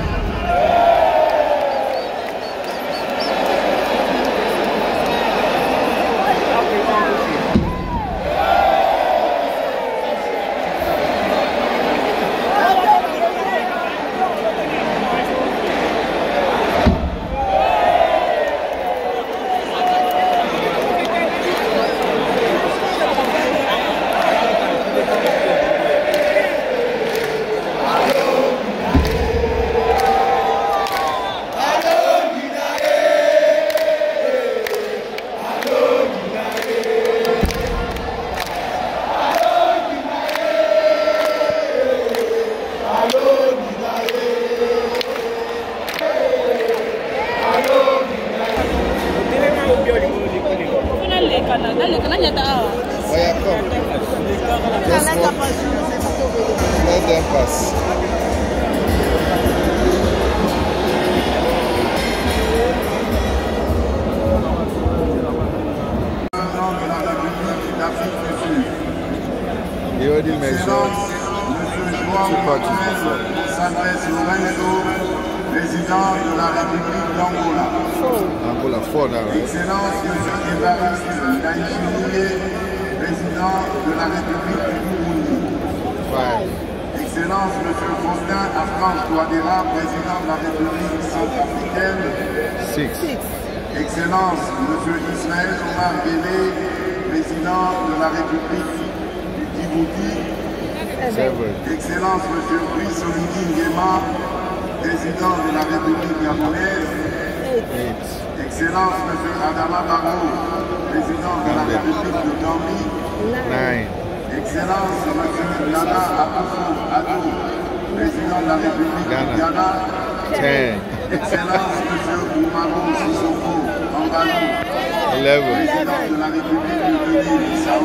S4: on s'adresse au Lorenzo, président de la République d'Angola.
S1: Angola four now, right?
S4: Excellence, monsieur Évariste Ndayishimiye, président de la République du Burundi.
S1: Five.
S4: Excellence, monsieur Faustin Archange Touadéra, président de la République centrafricaine.
S1: Six.
S4: Excellence, monsieur Ismaël Omar Bélé, président de la République du Djibouti.
S1: Seven.
S4: Excellence, monsieur Brice Oligui Nguema, président de la République gabonaise.
S1: Eight.
S4: Excellence, monsieur Adama Barrow, président de la République de Gambie.
S1: Nine.
S4: Excellence, monsieur Nana Akufo-Addo, président de la République du Ghana.
S1: Ten.
S4: Excellence, monsieur Oumaro Sissoko Ambalo,
S1: Eleven.
S4: président de la République du Guinée-Bissau.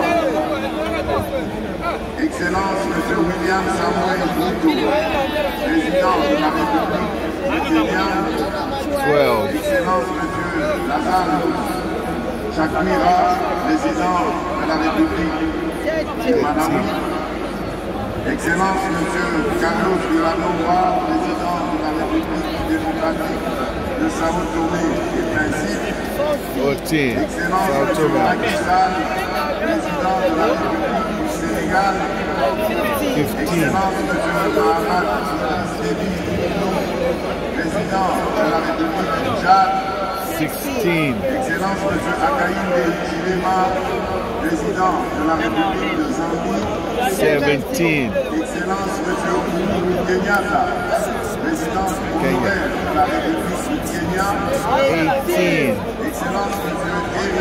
S4: Excellence, monsieur William Samuel Ruto, président de la République du Kenya.
S1: Twelve.
S4: Excellence, monsieur Lazare Chakwira, président de la République du Malawi. Excellence, monsieur Carlos Villanova, président de la République démocratique de Sao Tomé et Principe.
S1: Fourteen.
S4: Excellence,
S1: Sao
S4: monsieur
S1: Tome.
S4: Macky Sall, président de la République du Sénégal.
S1: Fifteen.
S4: Excellence, monsieur Mahamat Déby Itno, président de la République du Tchad.
S1: Sixteen.
S4: Excellence, monsieur Akaïnde Chilema, président de la République de Zambie.
S1: Seventeen.
S4: Excellence, monsieur Uhuru Kenyatta, président honoraire de la République du Kenya.
S1: Eighteen.
S4: Excellence, monsieur Eri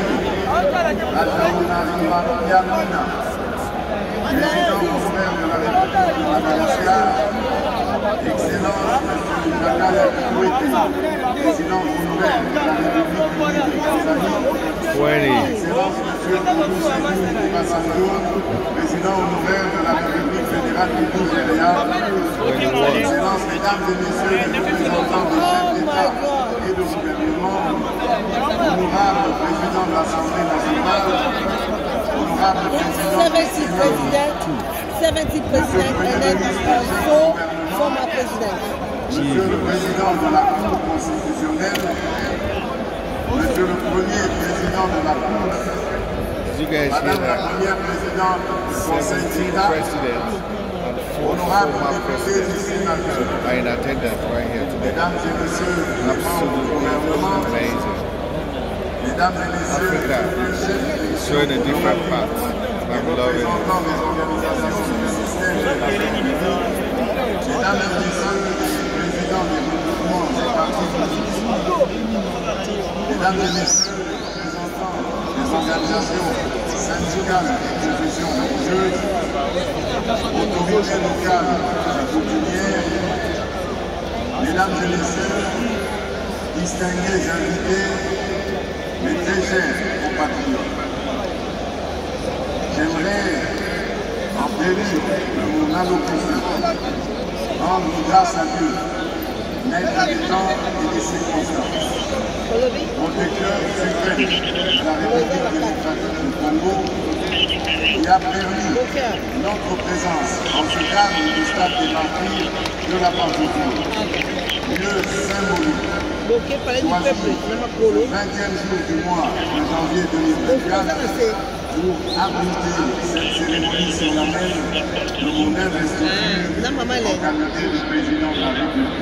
S4: Adjouanariamina, président honoraire de la République de Madagascar. Excellence, monsieur Jakaya Kikwete, président honoraire de la République unie de Tanzanie.
S1: Twenty.
S4: Excellence, monsieur Olusegun Obasanjo, président honoraire de la République fédérale du Nigeria. Excellence, mesdames et messieurs les représentants des chefs d'État et de gouvernement, honorable président de l'Assemblée nationale, honorable président
S2: seventy president, seventy president, and then uh, four former presidents.
S4: Monsieur le président de la Cour constitutionnelle, monsieur le premier président de la Cour,
S1: You guys hear
S4: madame la
S1: that?
S4: première présidente du Conseil
S1: Seventeen
S4: d'État,
S1: presidents and four
S4: honorable
S1: former
S4: députés et
S1: presidents
S4: sénateurs,
S1: are in attendance right here today.
S4: mesdames et messieurs les membres du
S1: Absolutely
S4: gouvernement,
S1: amazing.
S4: mesdames et messieurs
S1: Africa
S4: les chefs
S1: is showing a different path. I'm loving it.
S4: représentants des organisations du système de la sécurité, mesdames et messieurs les présidents des regroupements des partis politiques, mesdames et messieurs les représentants des organisations syndicales et confessions religieuses, autorités locales et coutumières, mesdames et messieurs, distingués invités, mes très chers compatriotes, j'aimerais, en prélude de mon allocution, rendre grâce à Dieu, maître des temps et des circonstances, protecteur suprême de la République démocratique du Congo, qui a permis notre présence en ce cadre du stade des martyrs de la Pentecôte, lieu symbolique, choisi le vingtième jour du mois de janvier deux mille vingt-quatre pour abriter cette cérémonie solennelle de mon œuvre instituée en qualité de président de la République.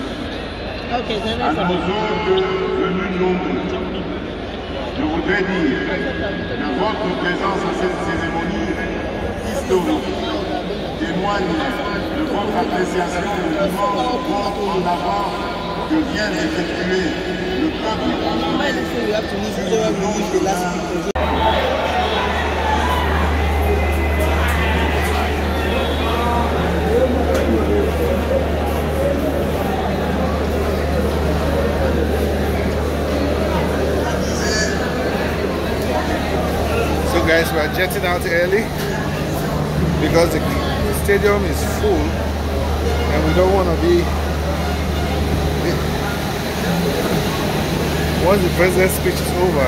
S4: À nos hôtes venus nombreux, je voudrais dire que votre présence à cette cérémonie historique témoigne de votre appréciation du mouvement vote en avant que vient d'effectuer le peuple congolais sur le nom de la
S1: So guys, we are jetting out early because the stadium is full and we don't want to be, once the president's speech is over,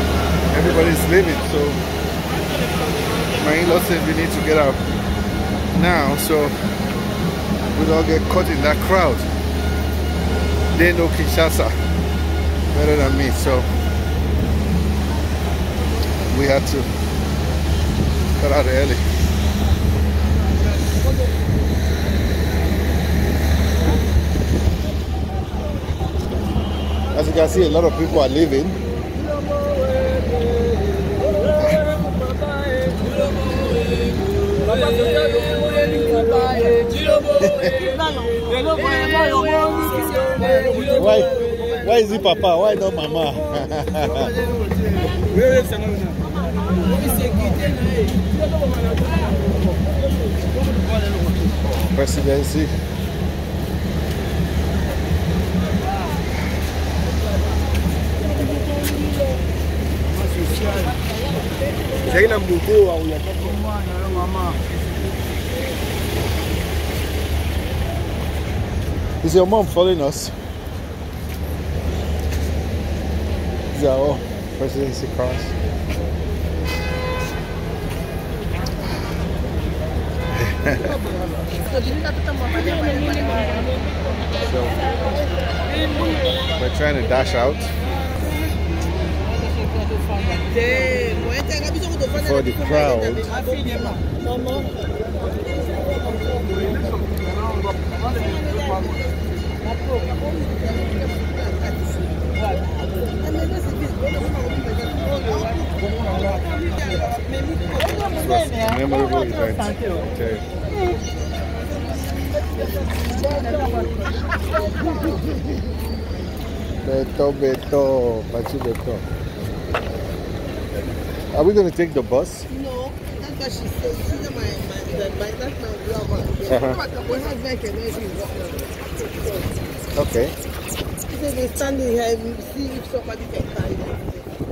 S1: everybody's leaving. So my in-law said we need to get our now, so we don't get caught in that crowd. They know Kinshasa better than me, so we had to cut out early. As you can see, a lot of people are leaving. why, why is it Papa? Why not Mama? Presidency. Is your mom following us? These are all presidency cars. So, we're trying to dash out for the crowd. It was a memorable event. Okay. Beto, Beto, Fatshi Beton. Are we going to take the bus?
S2: No, that's what she said. She's my, my, my, that's my grandma.
S1: Uh-huh. Okay.
S2: She said they're standing here and see if somebody can carry them.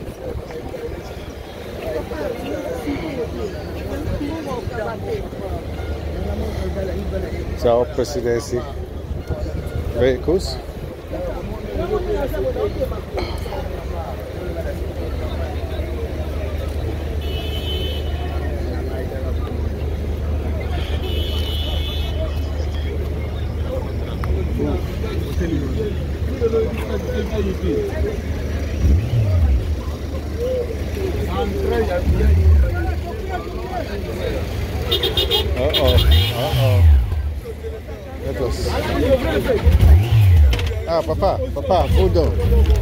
S1: It's our presidency vehicles. Uh-oh, uh-oh. That was... Ah, Papa, Papa, hold on.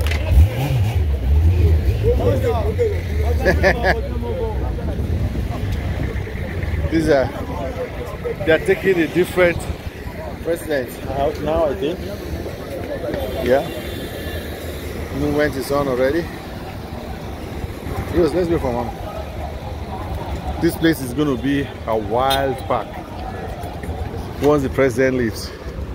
S1: These are... They are taking a different president out now, I think. Yeah. Movement is on already. Yes, let's go for mom. This place is going to be a wild park once the president leaves.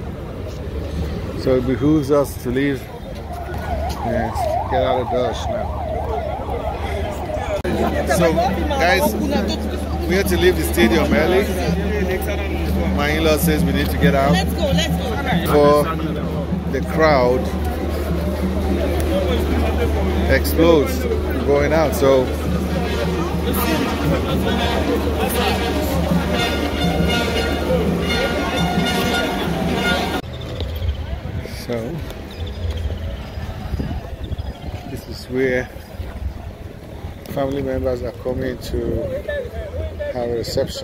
S1: So it behooves us to leave and get out of Dodge now. So, guys, we have to leave the stadium early. My in-law says we need to get out.
S2: Let's go, let's go.
S1: For the crowd explodes going out. So so this is where family members are coming to have a reception.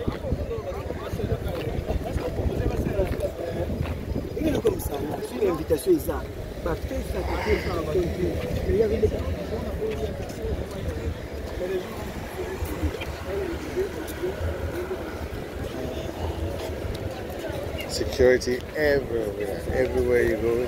S1: Security everywhere, everywhere you go.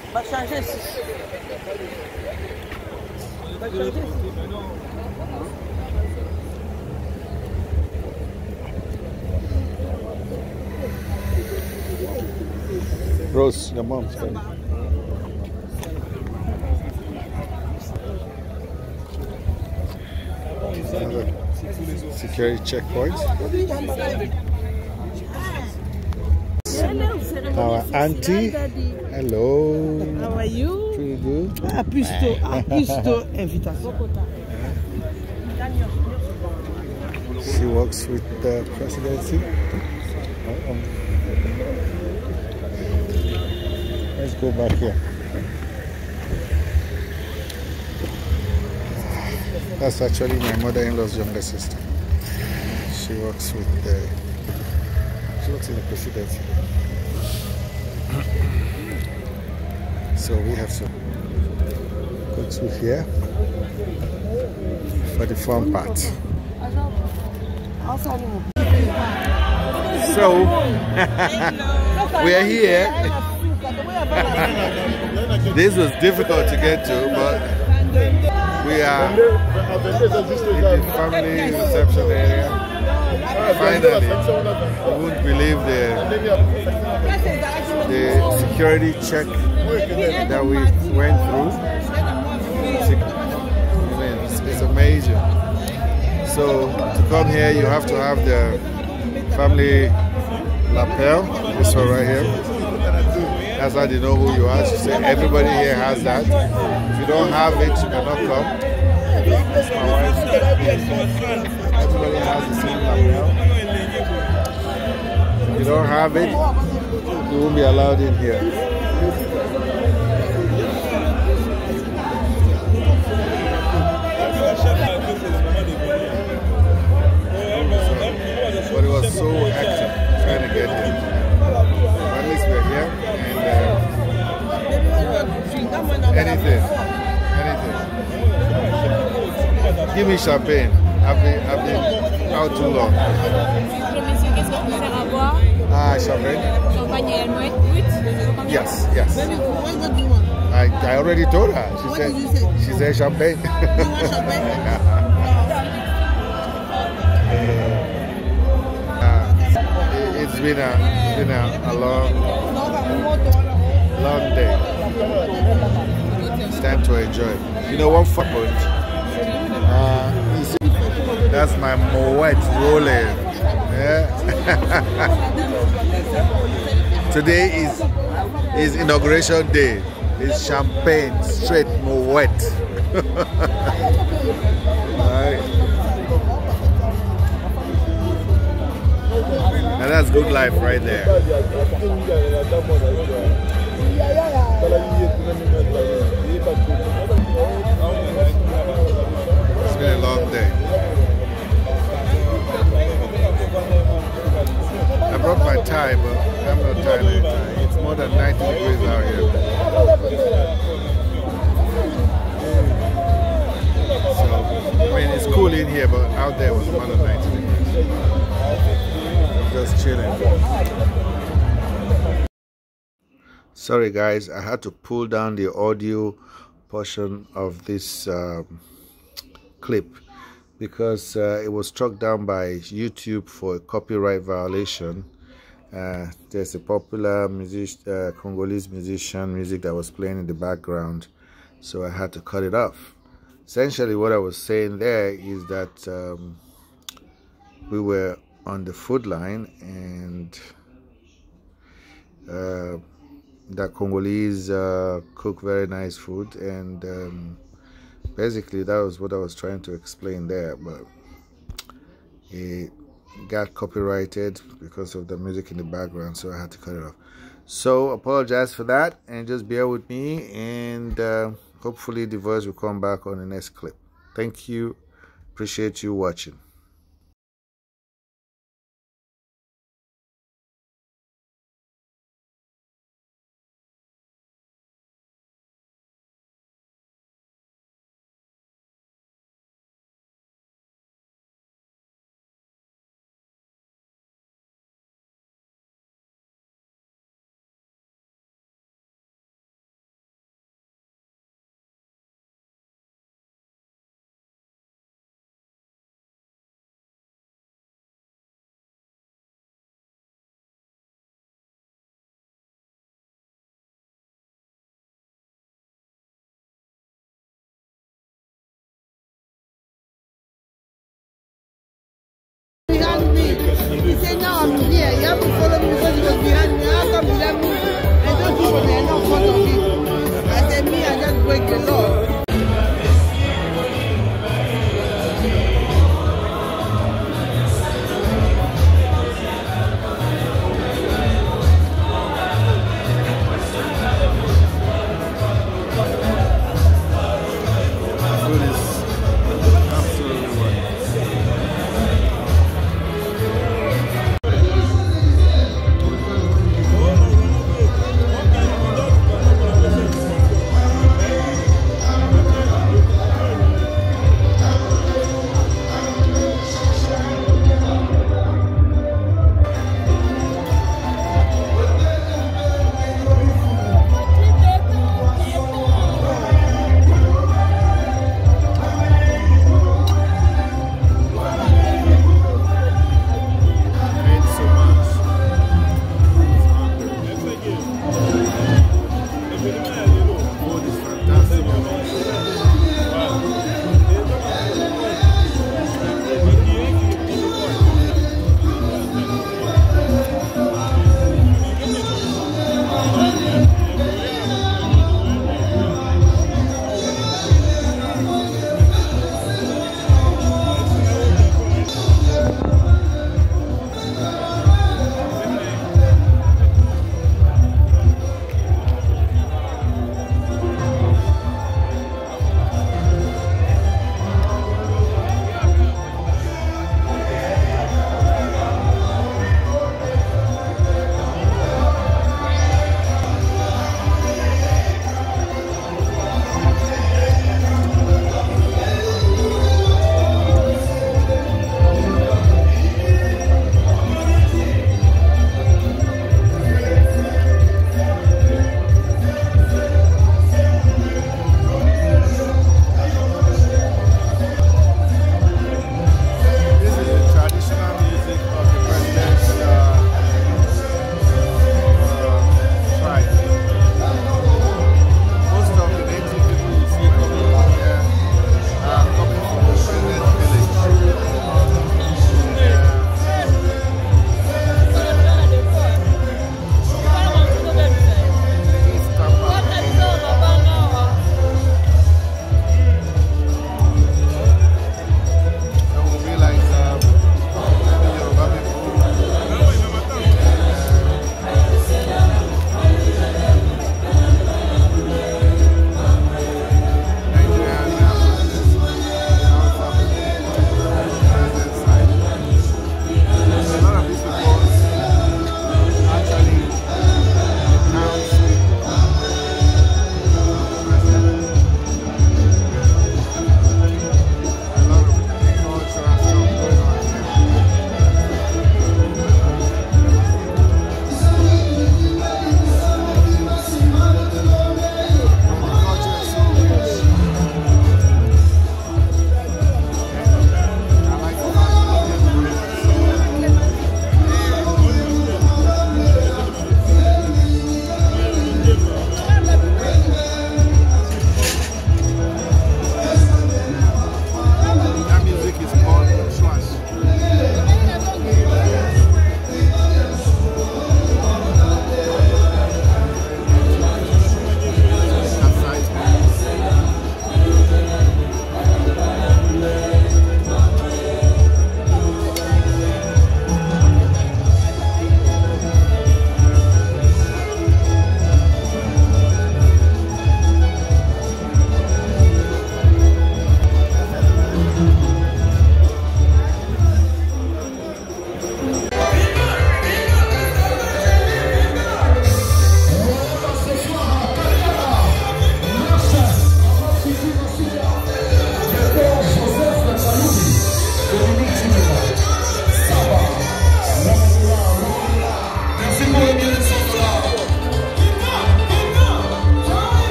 S1: Rose, your mom's coming. Another security checkpoint. Our auntie. Hello.
S2: How are you?
S1: Pretty good.
S2: Ah, pusto, ah, pusto, invitation.
S1: She works with the presidency. Let's go back here. That's actually my mother-in-law's younger sister. She works with the, she works in the presidency. So we have to go through here for the fun part. So we are here. This was difficult to get to, but we are in the family reception area. Finally, you won't believe the the security check that we went through. It's, I mean, it's, it's amazing. So to come here, you have to have the family lapel. This one right here. That's how they know who you are. She said everybody here has that. If you don't have it, you cannot come. That's my wife. Everybody has the same lapel. If you don't have it, you won't be allowed in here. But it was so hectic trying to get here. At least we're here, and uh, anything, anything. Give me champagne. I've been, I've been out too long. Ah, champagne. Yes, yes. I, I already told her. She said, she said champagne. It's been a, it's been a, a long, long day. It's time to enjoy. You know what fun? Uh, that's my moet rolling. Yeah. Today is is inauguration day. It's champagne, straight moet. Right. And that's good life right there. It's been a long day. I brought my tie, but I'm not tying any tie. It's more than ninety degrees out here. So, I mean, it's cool in here, but out there was more than ninety degrees. Just chilling. Sorry guys, I had to pull down the audio portion of this um, clip because uh, it was struck down by YouTube for a copyright violation. Uh, there's a popular music, uh, Congolese musician music that was playing in the background, so I had to cut it off. Essentially what I was saying there is that um, we were on the food line, and uh, the Congolese uh, cook very nice food, and um, basically that was what I was trying to explain there, but it got copyrighted because of the music in the background, so I had to cut it off. So apologize for that, and just bear with me, and uh, hopefully the voice will come back on the next clip. Thank you, appreciate you watching.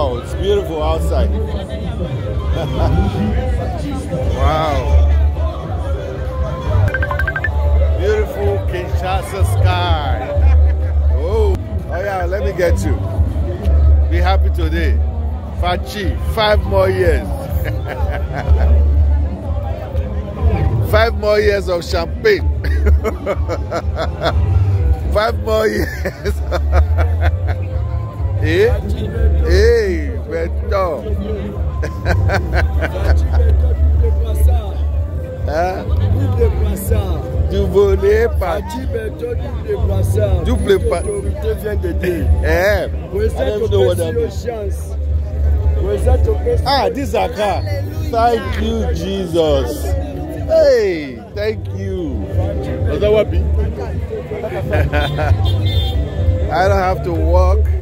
S1: Wow, it's beautiful outside. Wow. Beautiful Kinshasa sky. Oh, oh yeah, let me get you. Be happy today. Fatshi, five more years. Five more years of champagne. Five more years. Eh? Hey, Beton. Hein? Du volet par double pas. Eh, ah, this is Accra. Thank you, Jesus. Hey, thank you. I don't have to walk.